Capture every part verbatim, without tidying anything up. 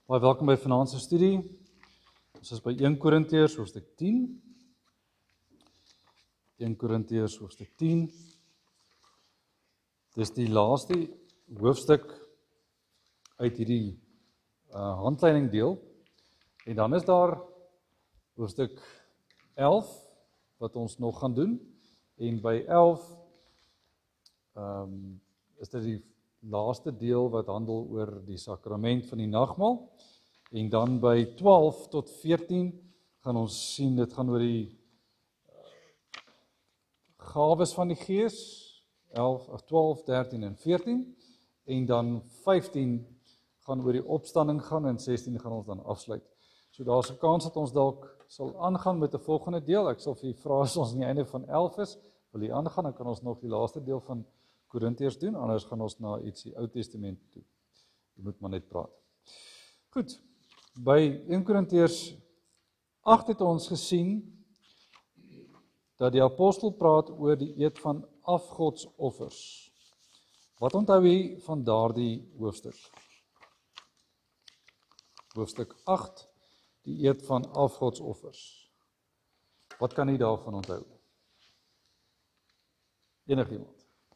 Baie welkom by vanaand se studie. Ons is by eerste Korintiërs hoofstuk tien. eerste Korintiërs hoofstuk tien. Dis die laaste hoofstuk uit hierdie uh, handleiding deel. En dan is daar hoofstuk elf wat ons nog gaan doen. En by elf um, is dit die laaste deel wat handel oor die sakrament van die nagmaal. En dan by twaalf tot veertien gaan ons sien, dit gaan oor die uh, gawes van die Gees, elf, twaalf, dertien en veertien. En dan vyftien gaan oor die opstanding gaan en sestien gaan ons dan afsluit. So daar is 'n kans dat ons dalk sal aangaan met 'n volgende deel. Ek sal vir u vra as ons aan die einde van elf is, wil u aangaan, dan kan ons nog die laaste deel van Korintiërs doen, anders gaan ons na iets die Ou Testament toe. Jy moet maar net praat. Goed, by eerste Korintiërs agt het ons gesien dat die apostel praat oor die eed van afgodsoffers. Wat onthou u van daardie hoofstuk? Hoofstuk agt, die eed van afgodsoffers. Wat kan u daarvan onthou? Enigiemand?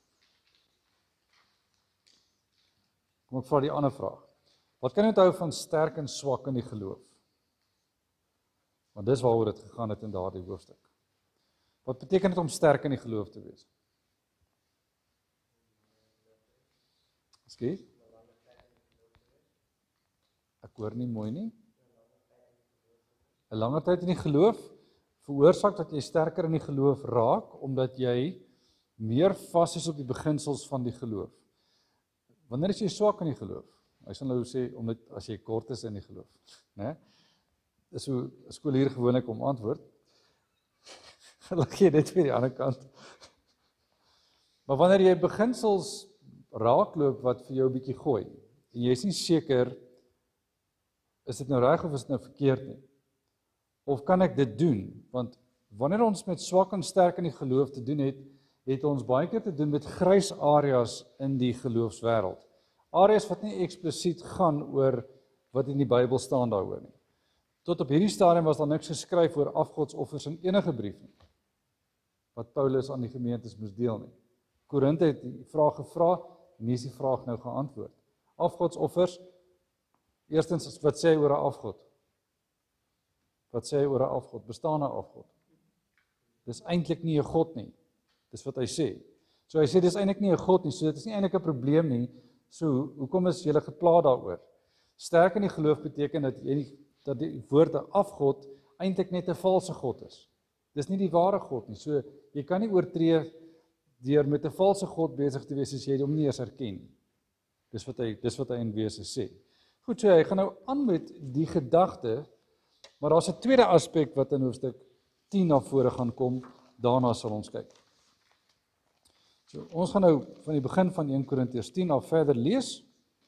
Kom ek vra die ander vraag. Wat kan jy onthou van sterk en swak in die geloof? Want dis waaroor dit gegaan het in daardie hoofstuk. Wat beteken dit om sterk in die geloof te wees? Skielik? Ek hoor nie mooi nie. 'n Langer tyd in die geloof veroorsaak dat jy sterker in die geloof raak, omdat jy meer vas is op die beginsels van die geloof. Wanneer is jy swak in die geloof? Hy sal nou sê, omdat as jy kort is in die geloof, né? Dis hoe skoolier gewoonlik om antwoord. Gelukkig jy dit vir die ander kant. Maar wanneer jy beginsels raakloop wat vir jou 'n bietjie gooi, en jy is nie seker, is dit nou reg of is dit nou verkeerd nie? Of kan ek dit doen? Want wanneer ons met swak en sterk in die geloof te doen het, het ons baie keer te doen met grys areas in die geloofswêreld. Areas wat nie eksplisiet gaan oor wat in die Bybel staan daaroor nie. Tot op hierdie stadium was daar niks geskryf oor afgodsoffers in enige brief nie, wat Paulus aan die gemeentes moes deel nie. Korinthe het die vraag gevra, en hier is die vraag nou geantwoord. Afgodsoffers, eerstens, wat sê hy oor 'n afgod? Wat sê hy oor 'n afgod? Bestaan 'n afgod? Dis eintlik nie 'n God nie. Dis wat hy sê. So hy sê dis eintlik nie 'n God nie, so dit is nie eintlik 'n probleem nie. So hoekom is julle gepla daaroor? Sterk in die geloof beteken dat jy dat die woord 'n afgod eintlik net 'n valse god is. Dis nie die ware God nie. So jy kan nie oortree deur met 'n valse god besig te wees as jy hom nie eens erken nie. Dis wat hy dis wat hy in wese sê. Goed, so hy gaan nou aan met die gedagte, maar daar's 'n tweede aspek wat in hoofstuk tien na vore gaan kom. Daarna sal ons kyk. So, ons gaan nou van die begin van eerste Korintiërs tien af verder lees,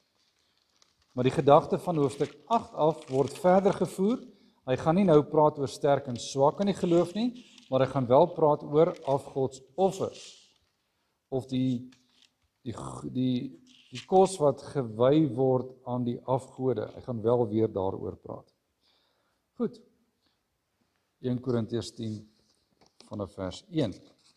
maar die gedagte van hoofstuk agt af word verder gevoer. Hy gaan nie nou praat oor sterk en swak in die geloof nie, maar hy gaan wel praat oor afgodsoffers, of die, die, die, die kos wat gewy word aan die afgode. Hy gaan wel weer daaroor praat. Goed, eerste Korintiërs tien vanaf vers een.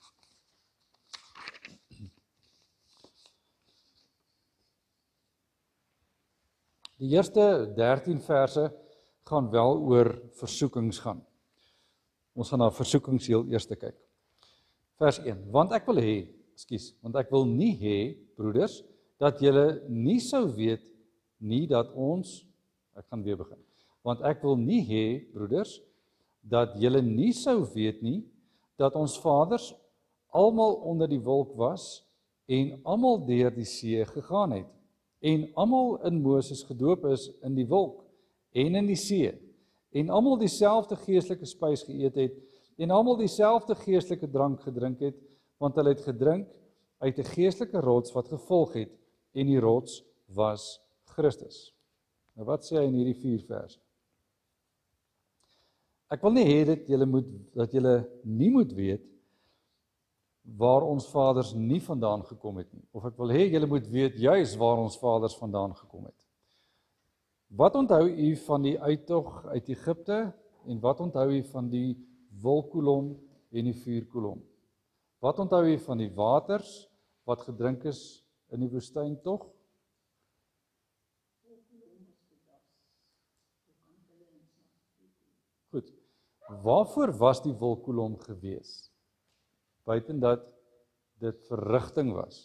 Die eerste dertien verse gaan wel oor versoekings gaan. Ons gaan na versoekings heel eers kyk. Vers een. Want ek wil hê, ekskuus, want ek wil nie hê, broeders, dat julle nie sou weet nie dat ons, ek gaan weer begin. Want ek wil nie hê, broeders, dat julle nie sou weet nie dat ons vaders almal onder die wolk was en almal deur die see gegaan het. En almal in Moses gedoop is in die wolk en in die see, en almal dieselfde geestelike spys geëet het, en almal dieselfde geestelike drank gedrink het, want hulle het gedrink uit 'n geestelike rots wat gevolg het, en die rots was Christus. Nou wat sê hy in hierdie vier verse? Ek wil nie hê dat julle moet dat julle nie moet weet waar ons vaders nie vandaan gekom het nie. Of ek wil hê julle moet weet juis waar ons vaders vandaan gekom het. Wat onthou u van die uittog uit Egipte en wat onthou u van die wolkkolom en die vuurkolom? Wat onthou u van die waters wat gedrink is in die woestyn tog? Goed. Waarvoor was die wolkkolom gewees? Buiten dat dit verrigting was.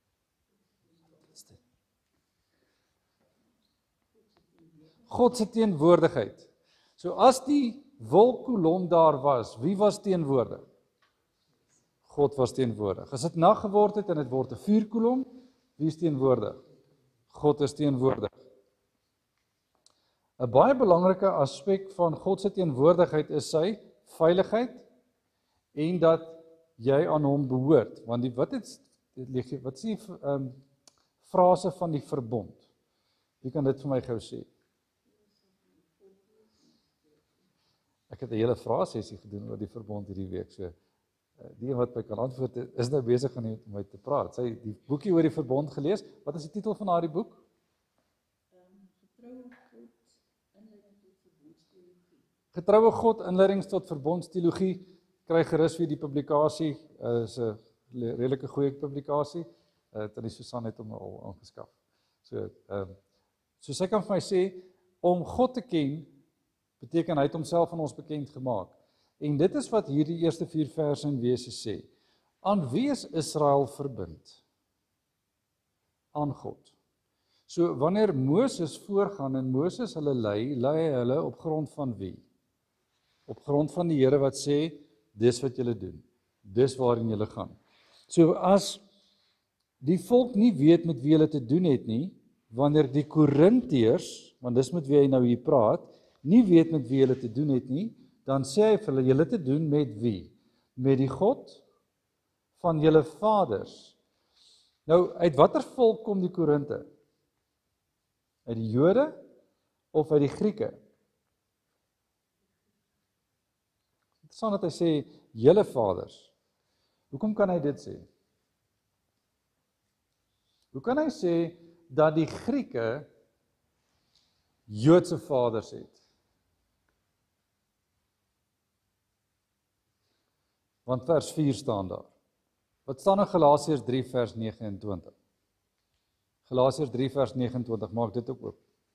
God se teenwoordigheid. So as die wolkkolom daar was, wie was teenwoordig? God was teenwoordig. As dit nag geword het en dit word 'n vuurkolom, wie is teenwoordig? God is teenwoordig. 'n Baie belangrike aspek van God se teenwoordigheid is sy veiligheid en dat jy aan hom behoort. Want die wat het wat is die um, frase van die verbond? Wie kan dit vir my gou sê? Ek het 'n hele vraesessie gedoen oor die verbond hierdie week, so die wat my kan antwoord is nou besig om met my te praat. Sy die boekie oor die verbond gelees. Wat is die titel van daardie boek? Getroue God, inleidings tot verbondsteologie. Kry gerus vir die publikasie. Uh, is 'n redelike goeie publikasie. Uh, Tannie Susan het hom al aangeskaf. So, ehm, so sy kan vir my sê, om God te ken, beteken hy het homself aan ons bekend gemaak. En dit is wat hierdie eerste vier verse in Wese sê. Aan wie is Israel verbind? Aan God. So wanneer Moses voorgaan en Moses hulle lei, lei hy hulle op grond van wie? Op grond van die Here wat sê, dis wat julle doen. Dis waarin julle gaan. So as die volk nie weet met wie hulle te doen het nie, wanneer die Korintiërs, want dis met wie hy nou hier praat, nie weet met wie hulle te doen het nie, dan sê hy vir hulle, julle te doen met wie? Met die God van julle vaders. Nou, uit watter volk kom die Korinte? Uit die Jode of uit die Grieke? Interessant dat hy sê, julle vaders. Hoekom kan hy dit sê? Hoe kan hy sê, dat die Grieke Joodse vaders het? Want vers vier staan daar. Wat staan in Galasiërs drie vers nege en twintig? Galasiërs drie vers nege en twintig, maak dit ook oop.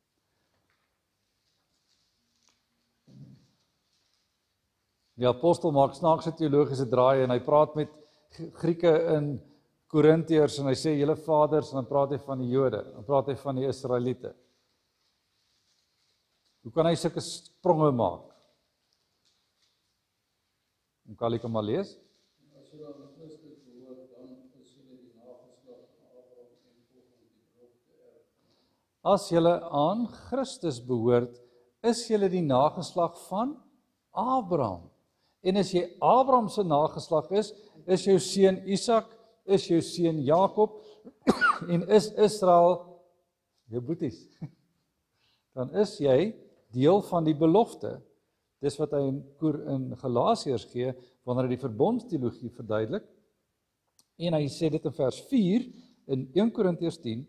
Die apostel maak snaakse teologiese draaie en hy praat met Grieke in Korintiërs en hy sê julle vaders en dan praat hy van die Jode, dan praat hy van die Israeliete. Hoe kan hy sulke spronge maak? Kan ek hom maar lees? As julle aan Christus behoort, dan is julle die nageslag van Abraham en volgens die belofte erf. As julle aan Christus behoort, is julle die nageslag van Abraham. En as jy Abraham se nageslag is, is jou seun Isak, is jou seun Jakob en is Israel jou boeties. Dan is jy deel van die belofte. Dis wat hy in, in Galasiërs gee, wanneer hy die verbondsteologie verduidelik. En hy sê dit in vers vier, in eerste Korintiërs tien,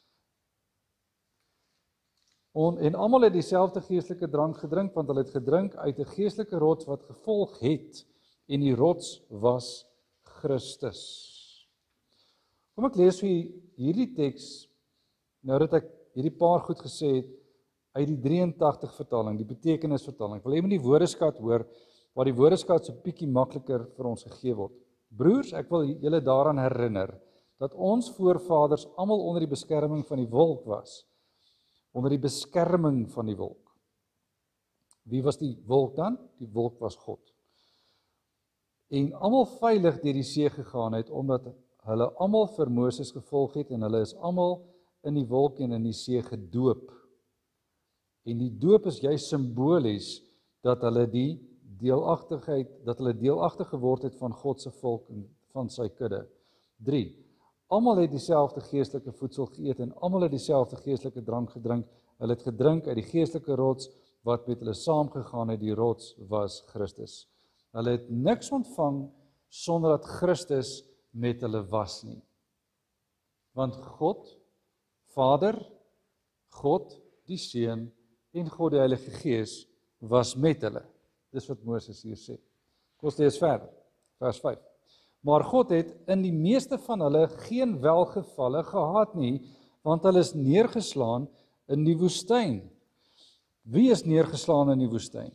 On, en almal het dieselfde geestelike drank gedrink, want hulle het gedrink uit 'n geestelike rots wat gevolg het, en die rots was Christus. Kom ek lees vir hierdie teks, nou dat ek hierdie paar goed gesê het, uit die drie en tagtig vertaling, die betekenisvertaling. Ek wil hê met die woordeskat hoor, waar die woordeskat so bietjie makliker vir ons gegee word. Broers, ek wil julle daaraan herinner, dat ons voorvaders almal onder die beskerming van die wolk was, onder die beskerming van die wolk. Wie was die wolk dan? Die wolk was God. En almal veilig deur die see gegaan het, omdat hulle almal vir Moses gevolg het, en hulle is almal in die wolk en in die see gedoop. En die doop is juist simbolies, dat hulle die deelagtigheid, dat hulle deelagtig geword het van God se volk en van sy kudde. drie. Almal het dieselfde geestelike voedsel geëet en almal het dieselfde geestelike drank gedrink. Hulle het gedrink uit die geestelike rots wat met hulle saamgegaan het. Die rots was Christus. Hulle het niks ontvang sonder dat Christus met hulle was nie. Want God, Vader, God, die Seun en God die Heilige Gees was met hulle. Dis wat Moses hier sê. Kom ons lees verder, vers vyf. Maar God het in die meeste van hulle geen welgevalle gehad nie, want hulle is neergeslaan in die woestyn. Wie is neergeslaan in die woestyn?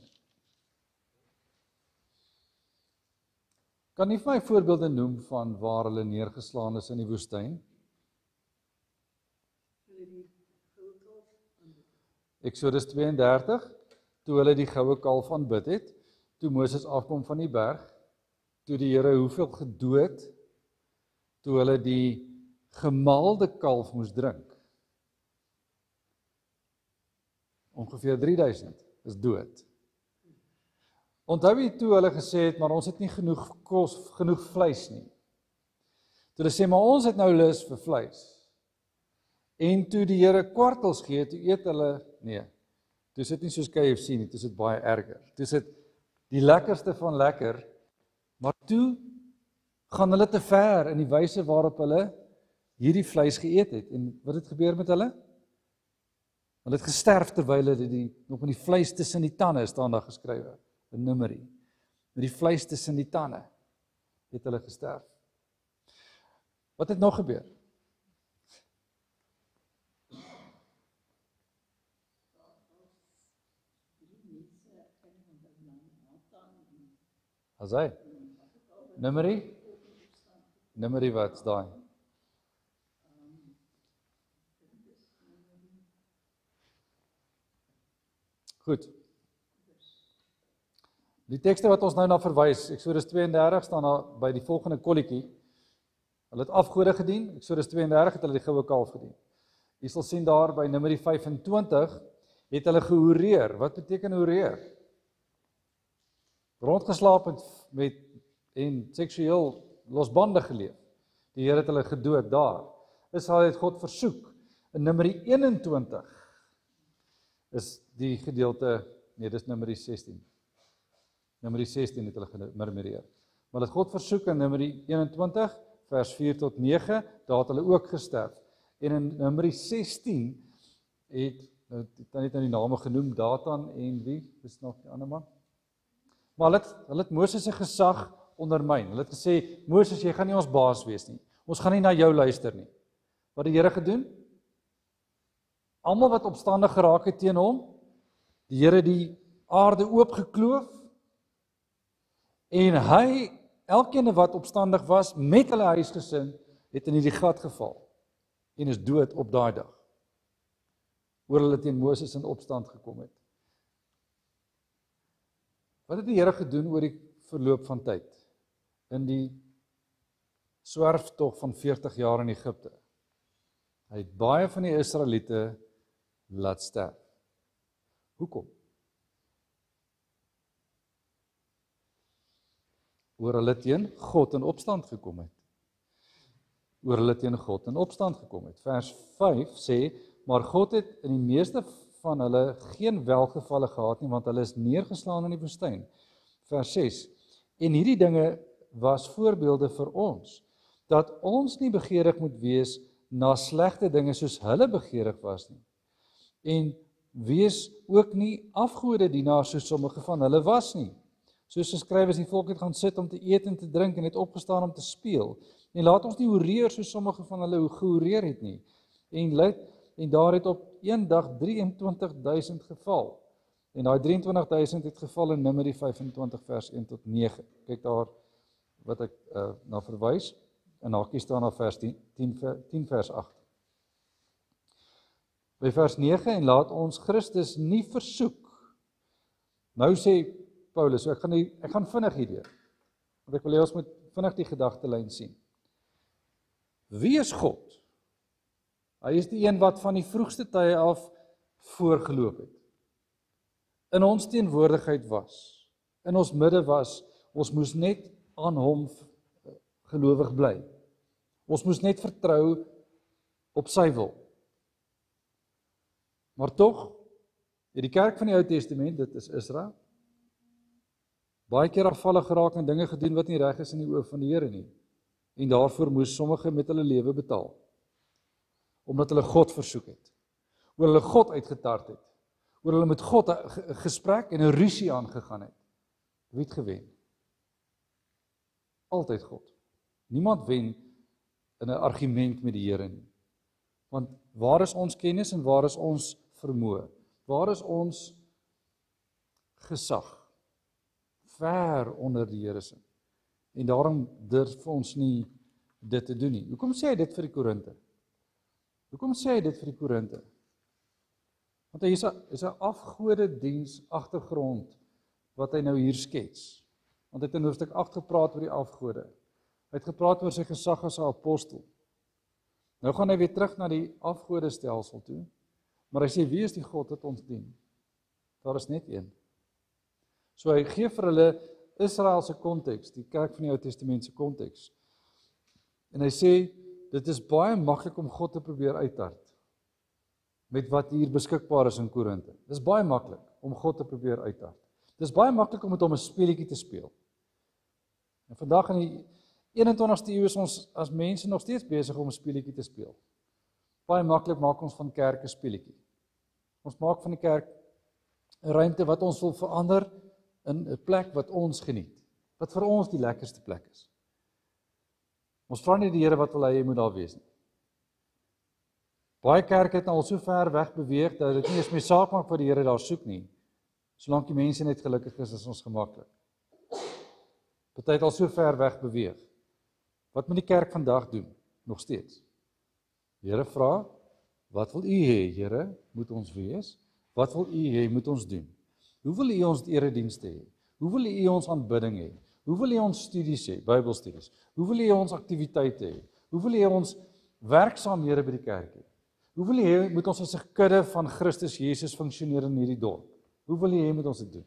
Kan nie vir my voorbeelde noem van waar hulle neergeslaan is in die woestyn? Eksodus twee en dertig, toe hulle die goue kalf aanbid het, toe Moses afkom van die berg, toe die Here hoeveel gedood, toe hulle die gemaalde kalf moes drink. Ongeveer drie duisend is dood. Onthou jy toe hulle gesê het, maar ons het nie genoeg kos, genoeg vleis nie. Toe hulle sê, maar ons het nou lus vir vleis. En toe die Here kwartels gee, toe eet hulle, nee, toe is dit nie soos K F C nie, toe is dit baie erger. Toe is dit die lekkerste van lekker, maar toe gaan hulle te ver in die wyse waarop hulle hierdie vleis geëet het. En wat het gebeur met hulle? Hulle het gesterf terwyl hulle die, nog met die vleis tussen die tande, staan daar geskrywe, in Numeri. Met die vleis tussen die tande het hulle gesterf. Wat het nog gebeur? As hy? Numeri? Numeri wat is daai? Goed. Die tekste wat ons nou na verwys, Eksodus twee en dertig staan daar by die volgende kolletjie. Hulle het afgode gedien, Eksodus twee en dertig het hulle die goue kalf gedien. Jy sal sien daar by Numeri vyf en twintig het hulle gehoreer. Wat beteken horeer? Rondgeslaap met, met en seksueel losbandig geleef. Die Here het hulle gedood daar. Israel het God versoek. In Numeri een en twintig is die gedeelte, nee, dis Numeri sestien. Numeri sestien het hulle gemurmureer. Maar het God versoek in Numeri een en twintig, vers vier tot nege, daar het hulle ook gesterf. En in Numeri sestien het, nou het dan net nou die name genoem, Datan en wie, is nog die ander man? Maar hulle het, hulle het Moses se gesag ondermyn. Hulle het gesê, Moses, jy gaan nie ons baas wees nie. Ons gaan nie na jou luister nie. Wat het die Here gedoen? Almal wat opstandig geraak het teen hom, die Here die aarde oopgekloof, en hy, elkeen wat opstandig was, met hulle huisgesin, het in die gat geval, en is dood op daai dag, oor hulle teen Moses in opstand gekom het. Wat het die Here gedoen oor die verloop van tyd? In die swerftog van veertig jaar in Egipte. Hy het baie van die Israeliete laat sterf. Hoekom? Oor hulle teen God in opstand gekom het. Oor hulle teen God in opstand gekom het. Vers vyf sê, maar God het in die meeste van hulle geen welgevalle gehad nie, want hulle is neergeslaan in die woestyn. Vers ses, en hierdie dinge was voorbeelde vir ons, dat ons nie begeerig moet wees na slegte dinge soos hulle begeerig was nie. En wees ook nie afgodedienaars soos sommige van hulle was nie. Soos geskryf is, die volk het gaan sit om te eet en te drink en het opgestaan om te speel. En laat ons nie horeer soos sommige van hulle gehoreer het nie. En, en daar het op een dag drieëntwintig duisend geval. En daai drieëntwintig duisend het geval in Numeri vyfentwintig vers een tot nege. Kyk daar wat ek uh, na verwys. En hakie staan na vers tien, tien vers agt. By vers nege, en laat ons Christus nie versoek. Nou sê Paulus, so ek gaan, die, ek gaan vinnig hierdeur, want ek wil hê ons moet vinnig die gedagtelyn sien. Wie is God? Hy is die een wat van die vroegste tye af voorgeloop het. In ons teenwoordigheid was, in ons midde was, ons moes net aan hom gelowig bly. Ons moes net vertrou op sy wil. Maar tog, die kerk van die Ou Testament, dit is Israel, baie keer afvallig geraak en dinge gedoen wat nie reg is in die oë van die Here nie. En daarvoor moes sommige met hulle lewe betaal. Omdat hulle God versoek het. oor hulle God uitgetart het, oor hulle met God 'n gesprek en 'n rusie aangegaan het. Wie het gewen? Altyd God. Niemand wen in 'n argument met die Here nie. Want waar is ons kennis en waar is ons vermoë? Waar is ons gesag? Ver onder die Here se. En daarom durf ons nie dit te doen nie. Hoekom sê hy dit vir die Korinte? Hoekom sê hy dit vir die Korinte? Want hy is 'n is 'n afgodediens agtergrond wat hy nou hier skets. Want hy het in hoofstuk agt gepraat oor die afgode. Hy het gepraat oor sy gesag as 'n apostel. Nou gaan hy weer terug na die afgodestelsel toe. Maar hy sê, wie is die God wat ons dien? Daar is net een. So hy gee vir hulle Israel se konteks, die kerk van die Ou Testament se konteks. En hy sê, dit is baie maklik om God te probeer uittart met wat hier beskikbaar is in Korinte. Dit is baie maklik om God te probeer uittart. Dit is baie maklik om met hom 'n speletjie te speel. En vandag in die eenentwintigste eeu is ons as mense nog steeds besig om 'n speletjie te speel. Baie maklik maak ons van kerk 'n speletjie. Ons maak van die kerk 'n ruimte wat ons wil verander in 'n plek wat ons geniet, wat vir ons die lekkerste plek is. Ons vra nie die Here wat wil hy moet daar wees nie. Baie kerke het nou al so ver weg beweeg dat dit nie eens meer saak maak wat die Here daar soek nie. Solank die mense net gelukkig is, is ons gemaklik. Party het al so ver weg beweeg. Wat moet die kerk vandag doen? Nog steeds. Die Here vra, wat wil u hê, Here, moet ons wees? Wat wil u hê, moet ons doen? Hoe wil u ons eredienste hê? Hoe wil u ons aanbidding hê? Hoe wil u ons studies hê, Bybelstudies? Hoe wil u ons aktiwiteite hê? Hoe wil u ons werksaamhede by die kerk hê? Hoe wil u hê moet ons as 'n kudde van Christus Jesus funksioneer in hierdie dorp? Hoe wil u hê moet ons dit doen?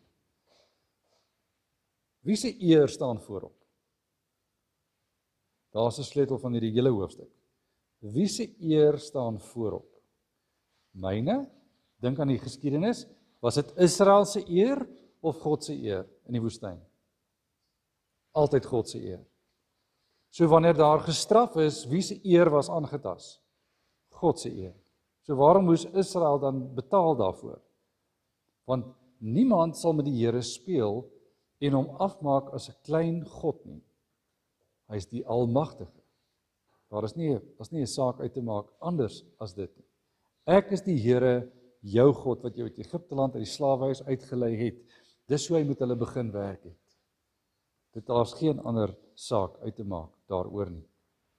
Wie se eer staan voorop? Daar's 'n sleutel van hierdie hele hoofstuk. Wie se eer staan voorop? Myne? Dink aan die geskiedenis, was dit Israel se eer of God se eer in die woestyn? Altyd God se eer. So wanneer daar gestraf is, wie se eer was aangetas? God se eer. So waarom moes Israel dan betaal daarvoor? Want niemand sal met die Here speel en hom afmaak as 'n klein God nie. Hy is die Almagtige. Daar is nie, daar's nie 'n saak uit te maak anders as dit nie. Ek is die Here, jou God, wat jou uit Egipte land uit die slawehuis uitgelei het. Dis hoe hy met hulle begin werk het. Dit daar's geen ander saak uit te maak daaroor nie.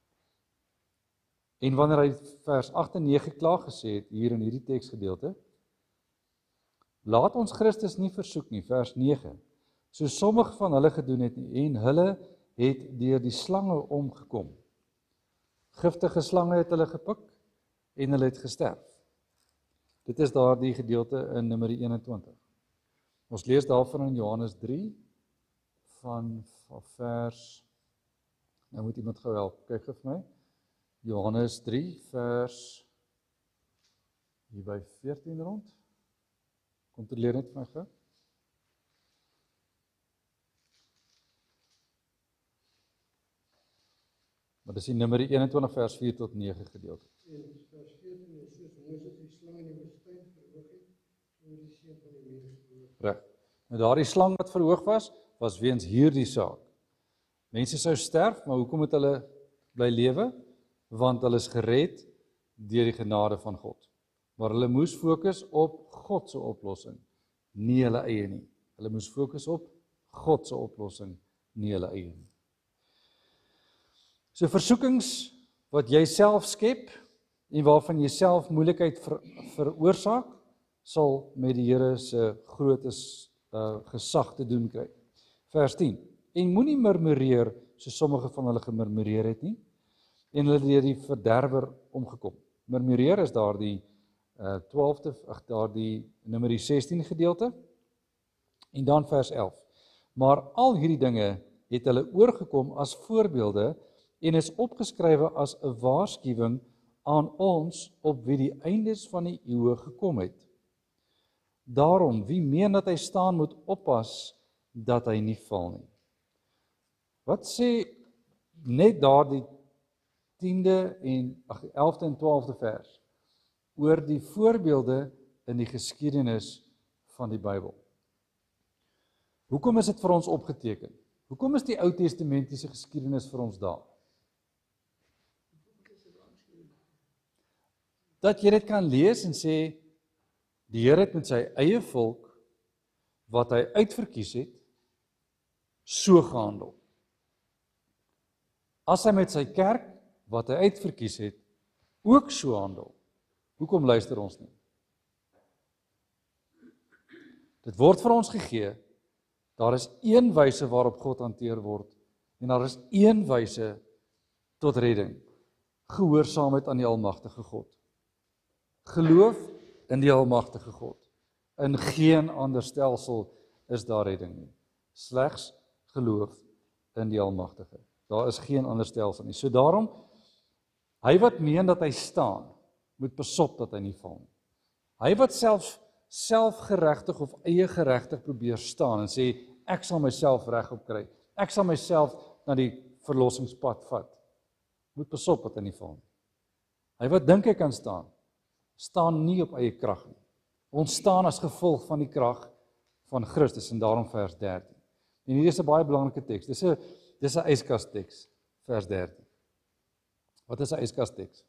En wanneer hy vers agt en nege klaar gesê het, hier in hierdie teksgedeelte, laat ons Christus nie versoek nie, vers nege, so sommige van hulle gedoen het nie, en hulle het deur die slange omgekom. Giftige slange het hulle gepik, en hulle het gesterf. Dit is daardie gedeelte in Numeri eenentwintig. Ons lees daarvan in Johannes drie, van, van vers, nou moet iemand gou help, kyk vir my, Johannes drie, vers, hier by veertien rond, kontroleer net vir my gou. Maar dis die Numeri eenentwintig vers vier tot nege gedeelte. En vers veertien is soos Moses die slang in die woestyn verhoog het, so die seun van die mens verhoog. Reg. Nou daardie slang wat verhoog was, was weens hierdie saak. Mense sou sterf, maar hoekom het hulle bly lewe? Want hulle is gered deur die genade van God. Maar hulle moes fokus op God se oplossing, nie hulle eie nie. Hulle moes fokus op God se oplossing, nie hulle eie nie. So versoekings wat jy self skep en waarvan jy self moeilikheid ver, veroorsaak, sal met die Here se grootes uh, gesag te doen kry. Vers tien. En moenie murmureer so sommige van hulle gemurmureer het nie, en hulle deur die verderwer omgekom. Murmureer is daardie uh, twaalfde, ag daardie Numeri sestien gedeelte. En dan vers elf. Maar al hierdie dinge het hulle oorgekom as voorbeelde en is opgeskrywe as 'n waarskuwing aan ons op wie die eindes van die eeue gekom het. Daarom, wie meen dat hy staan, moet oppas dat hy nie val nie. Wat sê net daardie tiende en ag elfde en twaalfde vers oor die voorbeelde in die geskiedenis van die Bybel. Hoekom is dit vir ons opgeteken? Hoekom is die Ou Testamentiese geskiedenis vir ons daar? Dat jy dit kan lees en sê, die Here het met sy eie volk, wat hy uitverkies het, so gehandel. As hy met sy kerk, wat hy uitverkies het, ook so handel, hoekom luister ons nie? Dit word vir ons gegee, daar is een wyse waarop God hanteer word, en daar is een wyse tot redding, gehoorsaamheid aan die almagtige God. Geloof in die almagtige God. In geen ander stelsel is daar redding nie. Slegs geloof in die almagtige. Daar is geen ander stelsel nie. So daarom, hy wat meen dat hy staan, moet besop dat hy nie val nie. Hy wat self selfgeregtig of eie geregtig probeer staan en sê, ek sal myself regop kry, ek sal myself na die verlossingspad vat, moet besop dat hy nie val nie. Hy wat dink hy kan staan, staan nie op eie krag nie. Ons staan as gevolg van die krag van Christus, en daarom vers dertien. En hier is 'n baie belangrike teks, dis 'n dis 'n yskas teks, vers dertien. Wat is 'n yskas teks?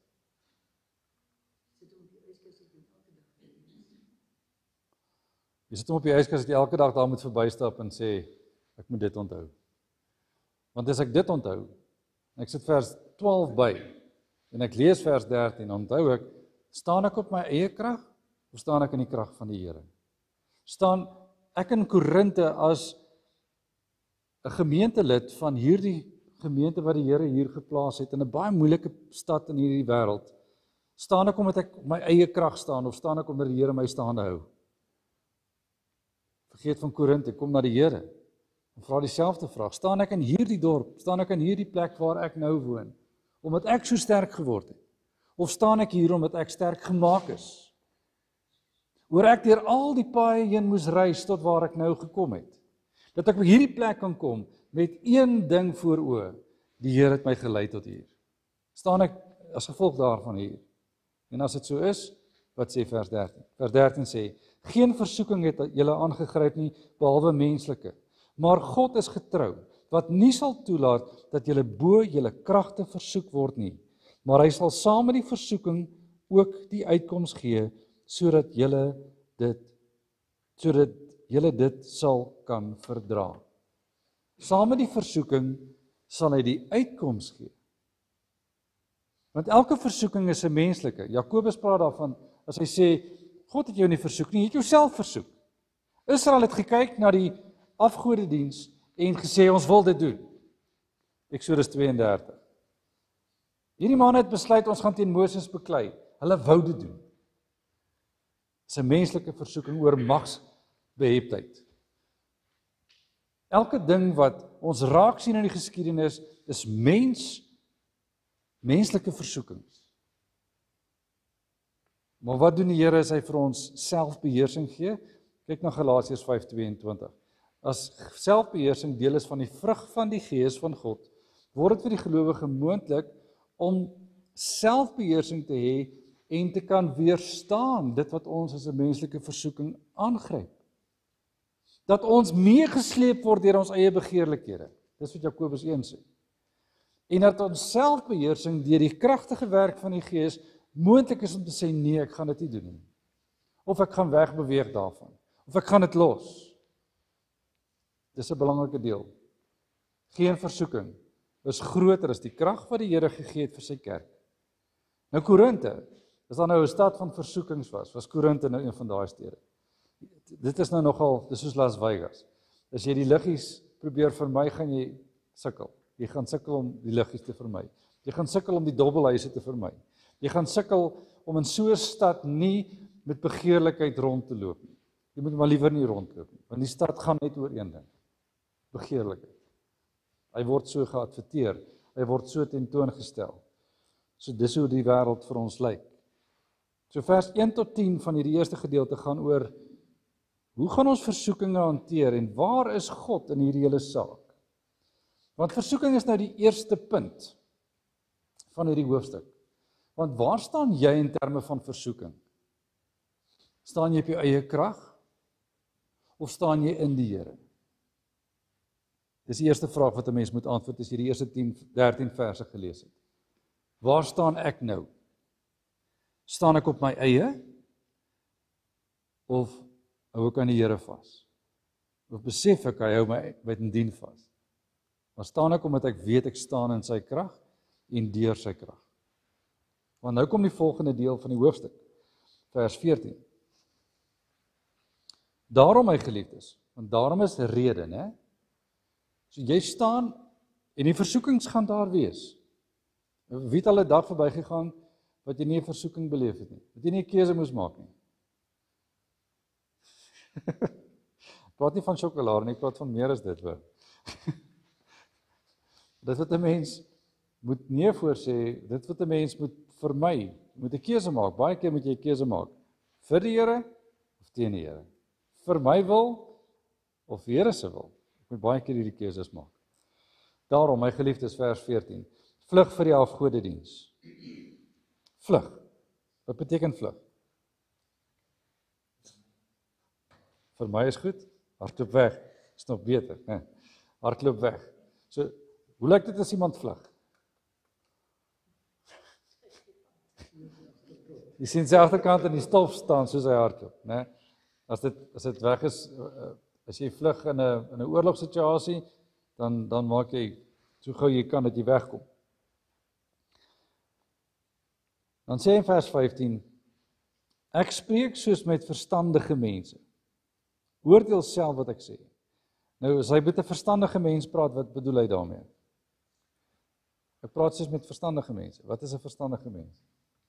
Jy sit hom op die yskas dat jy elke dag daar moet verbystap en sê, ek moet dit onthou. Want as ek dit onthou, en ek sit vers twaalf by, en ek lees vers dertien, onthou ek, staan ek op my eie krag, of staan ek in die krag van die Here? Staan ek in Korinte as 'n gemeentelid van hierdie gemeente wat die Here hier geplaas het, in 'n baie moeilike stad in hierdie wêreld, staan ek omdat ek op my eie krag staan, of staan ek omdat die Here my staande hou? Vergeet van Korinte, kom na die Here, en vra dieselfde vraag, staan ek in hierdie dorp, staan ek in hierdie plek waar ek nou woon, omdat ek so sterk geword het, of staan ek hier omdat ek sterk gemaak is? Oor ek deur al die paaie heen moes reis tot waar ek nou gekom het, dat ek by hierdie plek kan kom, met een ding voor oë, die Here het my gelei tot hier. Staan ek as gevolg daarvan hier? En as dit so is, wat sê vers dertien? Vers dertien sê, geen versoeking het julle aangegryp nie, behalwe menslike, maar God is getrou, wat nie sal toelaat, dat julle bo julle kragte versoek word nie, maar hy sal saam met die versoeking ook die uitkoms gee, sodat julle dit, sodat julle dit sal kan verdra. Saam met die versoeking sal hy die uitkoms gee. Want elke versoeking is 'n menslike. Jakobus praat daarvan, as hy sê, God het jou nie versoek nie, jy het jouself versoek. Israel het gekyk na die afgodediens en gesê, ons wil dit doen. Eksodus twee en dertig. Hierdie man het besluit, ons gaan teen Moses beklei. Hulle wou dit doen. Dit is 'n menslike versoeking oor magsbeheptheid. Elke ding wat ons raak sien in die geskiedenis, is mens, menslike versoekings. Maar wat doen die Here as hy vir ons selfbeheersing gee? Kyk na Galasiërs vyf tweeëntwintig. As selfbeheersing deel is van die vrug van die Gees van God, word dit vir die gelowige moontlik om selfbeheersing te hê en te kan weerstaan dit wat ons as 'n menslike versoeking aangryp. Dat ons meegesleep word deur ons eie begeerlikhede. Dis wat Jakobus een sê. En dat ons selfbeheersing deur die kragtige werk van die Gees moontlik is om te sê, nee, ek gaan dit nie doen nie. Of ek gaan wegbeweeg daarvan. Of ek gaan dit los. Dis 'n belangrike deel. Geen versoeking is groter as die krag wat die Here gegee het vir sy kerk. Nou Korinte, as daar nou 'n stad van versoekings was, was Korinte nou een van daai stede. Dit is nou nogal, dis soos Las Vegas. As jy die liggies probeer vermy, gaan jy sukkel. Jy gaan sukkel om die liggies te vermy. Jy gaan sukkel om die dobbelhuise te vermy. Jy gaan sukkel om in so 'n stad nie met begeerlikheid rond te loop nie. Jy moet maar liewer nie rondloop nie, want die stad gaan net oor een ding. Begeerlikheid. Hy word so geadverteer, hy word so tentoongestel. So dis hoe die wêreld vir ons lyk. So vers een tot tien van hierdie eerste gedeelte gaan oor hoe gaan ons versoekinge hanteer en waar is God in hierdie hele saak? Want versoeking is nou die eerste punt van hierdie hoofstuk. Want waar staan jy in terme van versoeking? Staan jy op jou eie krag? Of staan jy in die Here? Dis die eerste vraag wat 'n mens moet antwoord as jy die eerste tien, dertien verse gelees het. Waar staan ek nou? Staan ek op my eie? Of hou ek aan die Here vas? Of besef ek hy hou my met 'n dien vas? Maar staan ek omdat ek weet ek staan in sy krag en deur sy krag? Want nou kom die volgende deel van die hoofstuk, vers veertien. Daarom my geliefdes, want daarom is rede, né? So jy staan en die versoekings gaan daar wees. Wie het al 'n dag verbygegaan wat jy nie 'n versoeking beleef het nie? Wat jy nie 'n keuse moes maak nie. Ek praat nie van sjokolade nie, ek praat van meer as dit wel. Dit wat 'n mens moet nee voorsê, dit wat 'n mens moet vermy, moet 'n keuse maak. Baie keer moet jy 'n keuse maak vir die Here of teen die Here. Vir my wil of die Here se wil. Ek moet baie keer hierdie keuses maak. Daarom, my geliefdes, vers veertien. Vlug vir die afgodediens. Vlug. Wat beteken vlug? Vir my is goed. Hardloop weg. Is nog beter, né? Hardloop weg. So, hoe lyk dit as iemand vlug? Jy sien sy agterkant in die stof staan soos hy hardloop, né? As dit as dit weg is, as jy vlug in 'n in 'n oorlogssituasie, dan dan maak jy so gou jy kan dat jy wegkom. Dan sê hy in vers vyftien: Ek spreek soos met verstandige mense. Oordeel self wat ek sê. Nou as hy met 'n verstandige mens praat, wat bedoel hy daarmee? Ek praat soos met verstandige mense. Wat is 'n verstandige mens?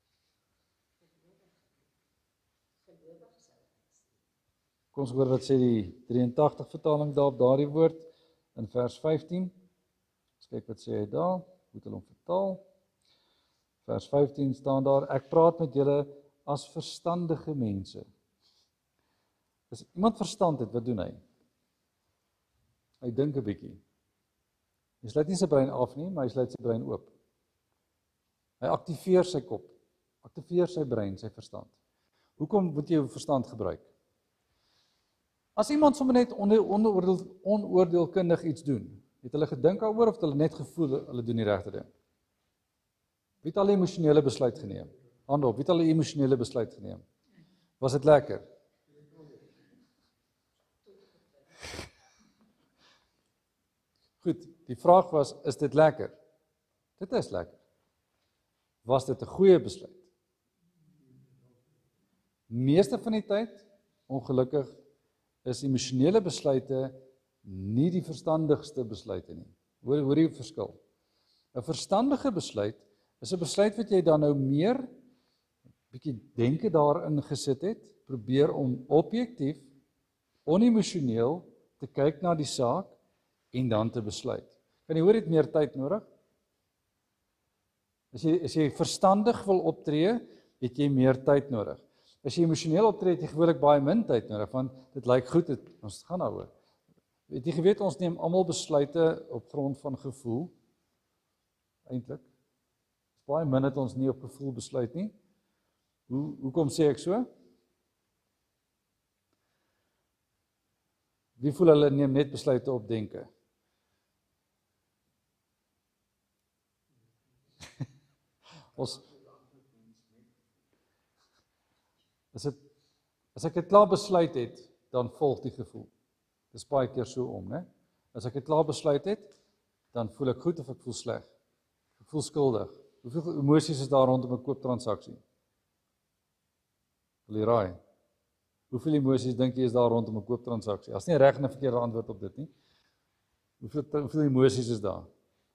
Kom ons hoor wat sê die drie en tagtig vertaling daar op daardie woord in vers vyftien. Ons kyk wat sê hy daar, moet hulle hom vertaal. Vers vyftien staan daar: Ek praat met julle as verstandige mense. As iemand verstand het, wat doen hy? Hy dink 'n bietjie. Hy sluit nie sy brein af nie, maar hy sluit sy brein oop. Hy aktiveer sy kop, aktiveer sy brein, sy verstand. Hoekom moet jy jou verstand gebruik? As iemand sommer net onoordeel, onoordeelkundig iets doen, het hulle gedink daaroor of het hulle net gevoel hulle doen die regte ding? Wie het al 'n emosionele besluit geneem? Hand op, wie het al 'n emosionele besluit geneem? Was dit lekker? Goed, die vraag was, is dit lekker? Dit is lekker. Was dit 'n goeie besluit? Meeste van die tyd, ongelukkig, is emosionele besluite nie die verstandigste besluite nie. Hoor, hoor jy die verskil? 'n Verstandige besluit is 'n besluit wat jy dan nou meer bietjie denke daarin gesit het, probeer om objektief, onemosioneel te kyk na die saak en dan te besluit. Kan jy hoor, het meer tyd nodig? As jy as jy verstandig wil optree, het jy meer tyd nodig. As jy emosioneel optree, het jy gewoonlik baie min tyd nodig, want dit lyk goed, het, ons gaan daaroor. Het jy geweet, ons neem almal besluite op grond van gevoel, eintlik. Baie min het ons nie op gevoel besluit nie. Hoe, hoekom sê ek so? Wie voel hulle neem net besluite op denke? Ons As dit as ek dit klaar besluit het, dan volg die gevoel. Dis baie keer so om, né? As ek dit klaar besluit het, dan voel ek goed of ek voel sleg. Ek voel skuldig. Hoeveel emosies is daar rondom 'n kooptransaksie? Wil jy raai? Hoeveel emosies dink jy is daar rondom 'n kooptransaksie? As nie reg en 'n verkeerde antwoord op dit nie. Hoeveel hoeveel emosies is daar?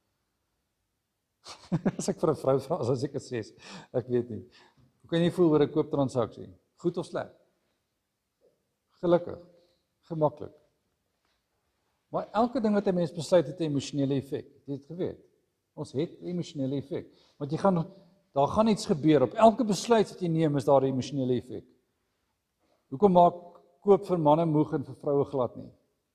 As ek vir 'n vrou vra, as ek dit sê, ek weet nie. Hoe kan jy voel oor 'n kooptransaksie? Goed of sleg? Gelukkig, gemaklik. Maar elke ding wat 'n mens besluit het 'n emosionele effek. Het jy dit geweet? Ons het 'n emosionele effek. Want jy gaan daar gaan iets gebeur. Op elke besluit wat jy neem is daar 'n emosionele effek. Hoekom maak koop vir manne moeg en vir vroue glad nie?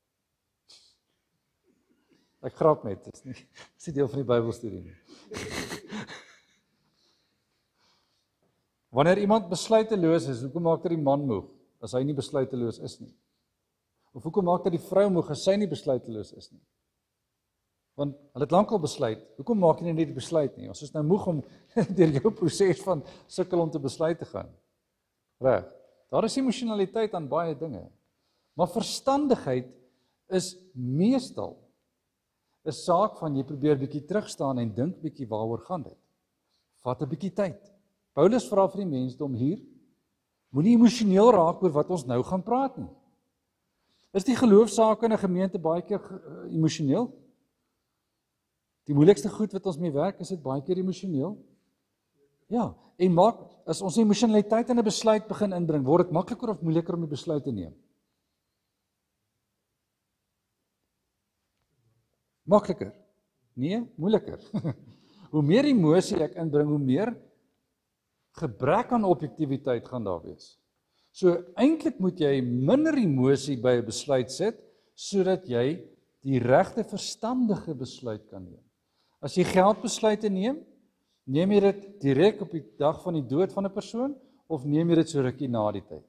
Ek grap net, dit is nie, dit is nie deel van die Bybelstudie nie. Wanneer iemand besluiteloos is, hoekom maak dit die man moeg as hy nie besluiteloos is nie? Of hoekom maak dit die vrou moeg as sy nie besluiteloos is nie? Want hulle het lankal besluit, hoekom maak jy nie die besluit nie? Ons is nou moeg om deur jou proses van sukkel om te besluit te gaan. Reg. Daar is emosionaliteit aan baie dinge. Maar verstandigheid is meestal 'n saak van jy probeer bietjie terugstaan en dink bietjie waaroor gaan dit. Vat 'n bietjie tyd. Paulus vra vir die mensdom hier, moenie emosioneel raak oor wat ons nou gaan praat nie. Is die geloofsaake in 'n gemeente baie keer emosioneel? Die moeilikste goed wat ons mee werk, is dit baie keer emosioneel? Ja, en maak, as ons emosionaliteit in 'n besluit begin inbring, word dit makliker of moeiliker om die besluit te neem? Makliker? Nee, moeiliker. Hoe meer emosie ek inbring, hoe meer gebrek aan objektiviteit gaan daar wees. So eintlik moet jy minder emosie by 'n besluit sit, sodat jy die regte verstandige besluit kan neem. As jy geldbesluite neem, neem jy dit direk op die dag van die dood van 'n persoon, of neem jy dit so rukkie na die tyd?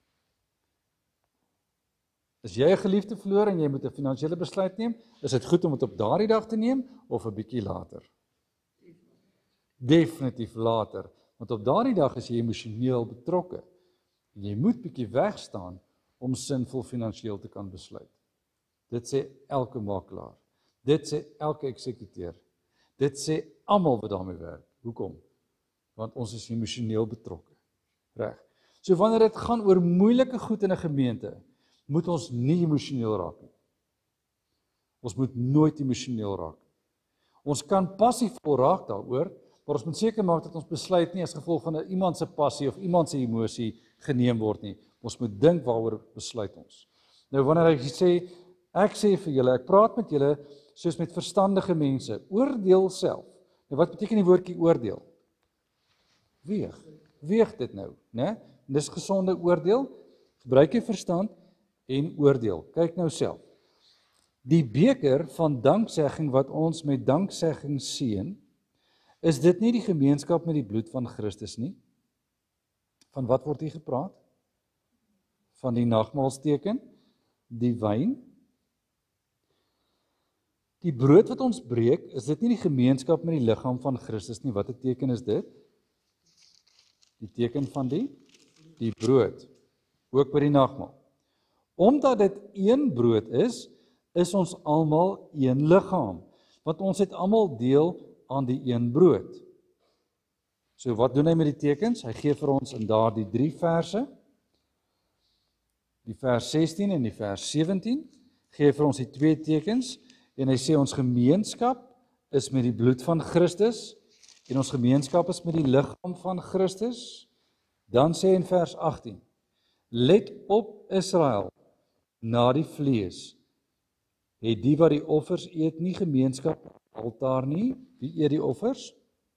As jy 'n geliefde verloor en jy moet 'n finansiële besluit neem, is dit goed om dit op daardie dag te neem, of 'n bietjie later? Definitief later, want op daardie dag is jy emosioneel betrokke. Jy moet bietjie wegstaan om sinvol finansiëel te kan besluit. Dit sê elke makelaar. Dit sê elke eksekuteur. Dit sê almal wat daarmee werk. Hoekom? Want ons is emosioneel betrokke. Reg. So wanneer dit gaan oor moeilike goed in 'n gemeente, moet ons nie emosioneel raak nie. Ons moet nooit emosioneel raak. Ons kan passievol raak daaroor, maar ons moet seker maak dat ons besluit nie as gevolg van 'n iemand se passie of iemand se emosie geneem word nie. Ons moet dink waaroor besluit ons. Nou wanneer ek sê, ek sê vir julle, ek praat met julle soos met verstandige mense, oordeel self. Nou wat beteken die woordjie oordeel? Weeg. Weeg dit nou, né? Dis gesonde oordeel. Gebruik jou verstand en oordeel. Kyk nou self. Die beker van danksegging wat ons met danksegging seën, is dit nie die gemeenskap met die bloed van Christus nie? Van wat word hier gepraat? Van die nagmaalsteken, die wyn. Die brood wat ons breek, is dit nie die gemeenskap met die liggaam van Christus nie? Wat 'n teken is dit? Die teken van die die brood, ook by die nagmaal. Omdat dit een brood is, is ons almal een liggaam, want ons het almal deel aan die een brood. So wat doen hy met die tekens? Hy gee vir ons in daardie drie verse, die vers sestien en die vers sewentien, gee vir ons die twee tekens, en hy sê ons gemeenskap is met die bloed van Christus, en ons gemeenskap is met die liggaam van Christus. Dan sê hy in vers agttien, let op Israel, na die vlees, het die wat die offers eet nie gemeenskap op die altaar nie. Wie eet die offers?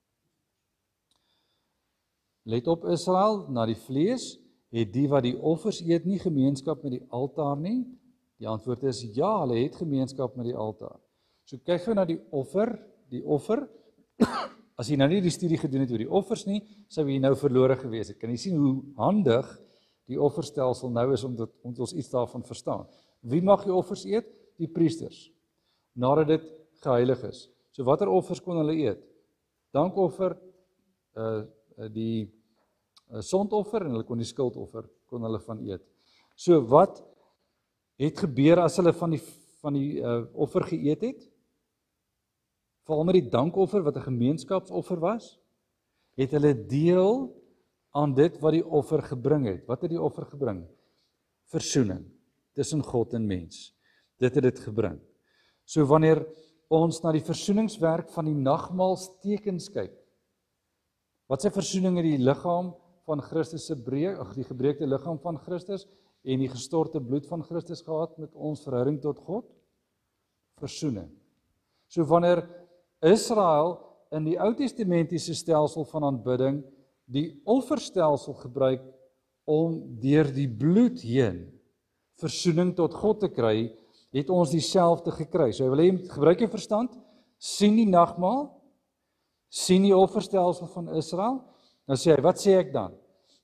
Let op Israel, na die vlees, het die wat die offers eet nie gemeenskap met die altaar nie. Die antwoord is ja, hulle het gemeenskap met die altaar. So kyk gou na die offer, die offer, as jy nou nie die studie gedoen het oor die offers nie, sou jy nou verlore gewees het. Kan jy sien hoe handig die offerstelsel nou is, om, dit, om ons iets daarvan verstaan. Wie mag die offers eet? Die priesters, nadat dit geheilig is. So watter offers kon hulle eet? Dankoffer, uh, die uh, sondoffer, en hulle kon die skuldoffer, kon hulle van eet. So wat het gebeur as hulle van die, van die uh, offer geëet het? Veral met die dankoffer, wat 'n gemeenskapsoffer was, het hulle deel aan dit wat die offer gebring het. Wat het die offer gebring? Versoening tussen God en mens. Dit het dit gebring. So wanneer ons na die versoeningswerk van die nagmaalstekens kyk, wat se versoening het die liggaam van Christus se breek, ag die gebreekte liggaam van Christus en die gestorte bloed van Christus gehad met ons verhouding tot God? Versoening. So wanneer Israel in die Ou Testamentiese stelsel van aanbidding die offerstelsel gebruik om deur die bloed heen versoening tot God te kry, het ons dieselfde gekry. So wil jy gebruik jou verstand, sien die nagmaal, sien die offerstelsel van Israel, dan sê hy, wat sê ek dan?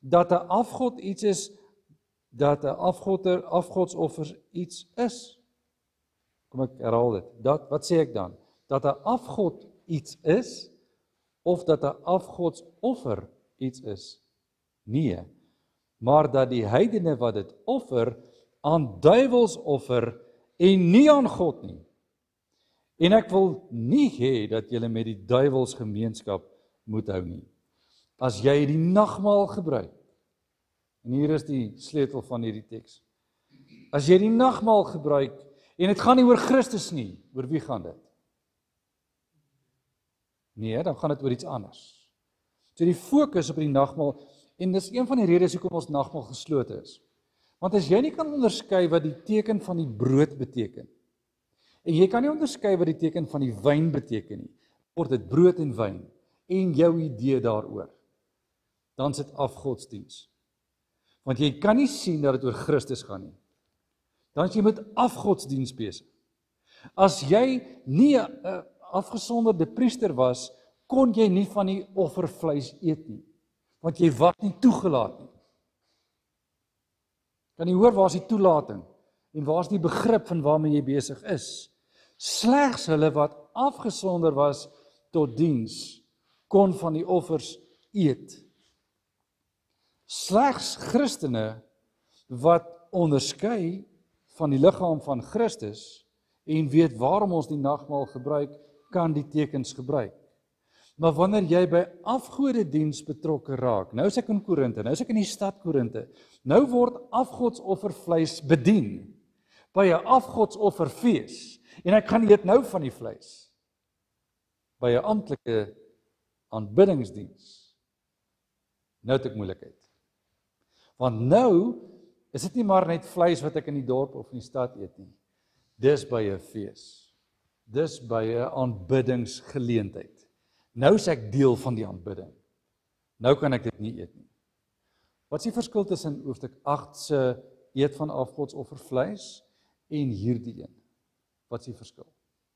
dat 'n afgod iets is, dat 'n afgodder, afgodsoffer iets is. Kom ek herhaal dit. Dat, wat sê ek dan? Dat 'n afgod iets is, of dat 'n afgodsoffer iets is? Nee, maar dat die heidene wat dit offer, aan duiwels offer, en nie aan God nie. En ek wil nie hê dat julle met die duiwels gemeenskap moet hou nie. As jy die nagmaal gebruik, en hier is die sleutel van hierdie teks. As jy die nagmaal gebruik, en dit gaan nie oor Christus nie, oor wie gaan dit? Nee, dan gaan dit oor iets anders. So die fokus op die nagmaal, en dis een van die redes hoekom ons nagmaal geslote is. Want as jy nie kan onderskei wat die teken van die brood beteken, en jy kan nie onderskei wat die teken van die wyn beteken nie, word dit brood en wyn, en jou idee daaroor, dan is dit afgodsdiens. Want jy kan nie sien dat dit oor Christus gaan nie. Dan is jy met afgodsdiens besig. As jy nie 'n afgesonderde priester was, kon jy nie van die offervleis eet nie, want jy was nie toegelaat nie. Kan jy hoor, waar is die toelating? En waar is die begrip van waarmee jy besig is? Slegs hulle wat afgesonder was tot diens, kon van die offers eet. Slegs Christene wat onderskei van die liggaam van Christus en weet waarom ons die nagmaal gebruik, kan die tekens gebruik. Maar wanneer jy by afgodediens betrokke raak, nou is ek in Korinte, nou is ek in die stad Korinte, nou word afgodsoffervleis bedien by 'n afgodsofferfees, en ek gaan eet nou van die vleis by 'n amptelike aanbiddingsdiens. Nou het ek moeilikheid. Want nou is dit nie maar net vleis wat ek in die dorp of in die stad eet nie. Dis by 'n fees. Dis by 'n aanbiddingsgeleentheid. Nou is ek deel van die aanbidding. Nou kan ek dit nie eet nie. Wat is die verskil tussen hoofstuk agt se eet van afgodsoffervleis en hierdie een? Wat is die verskil?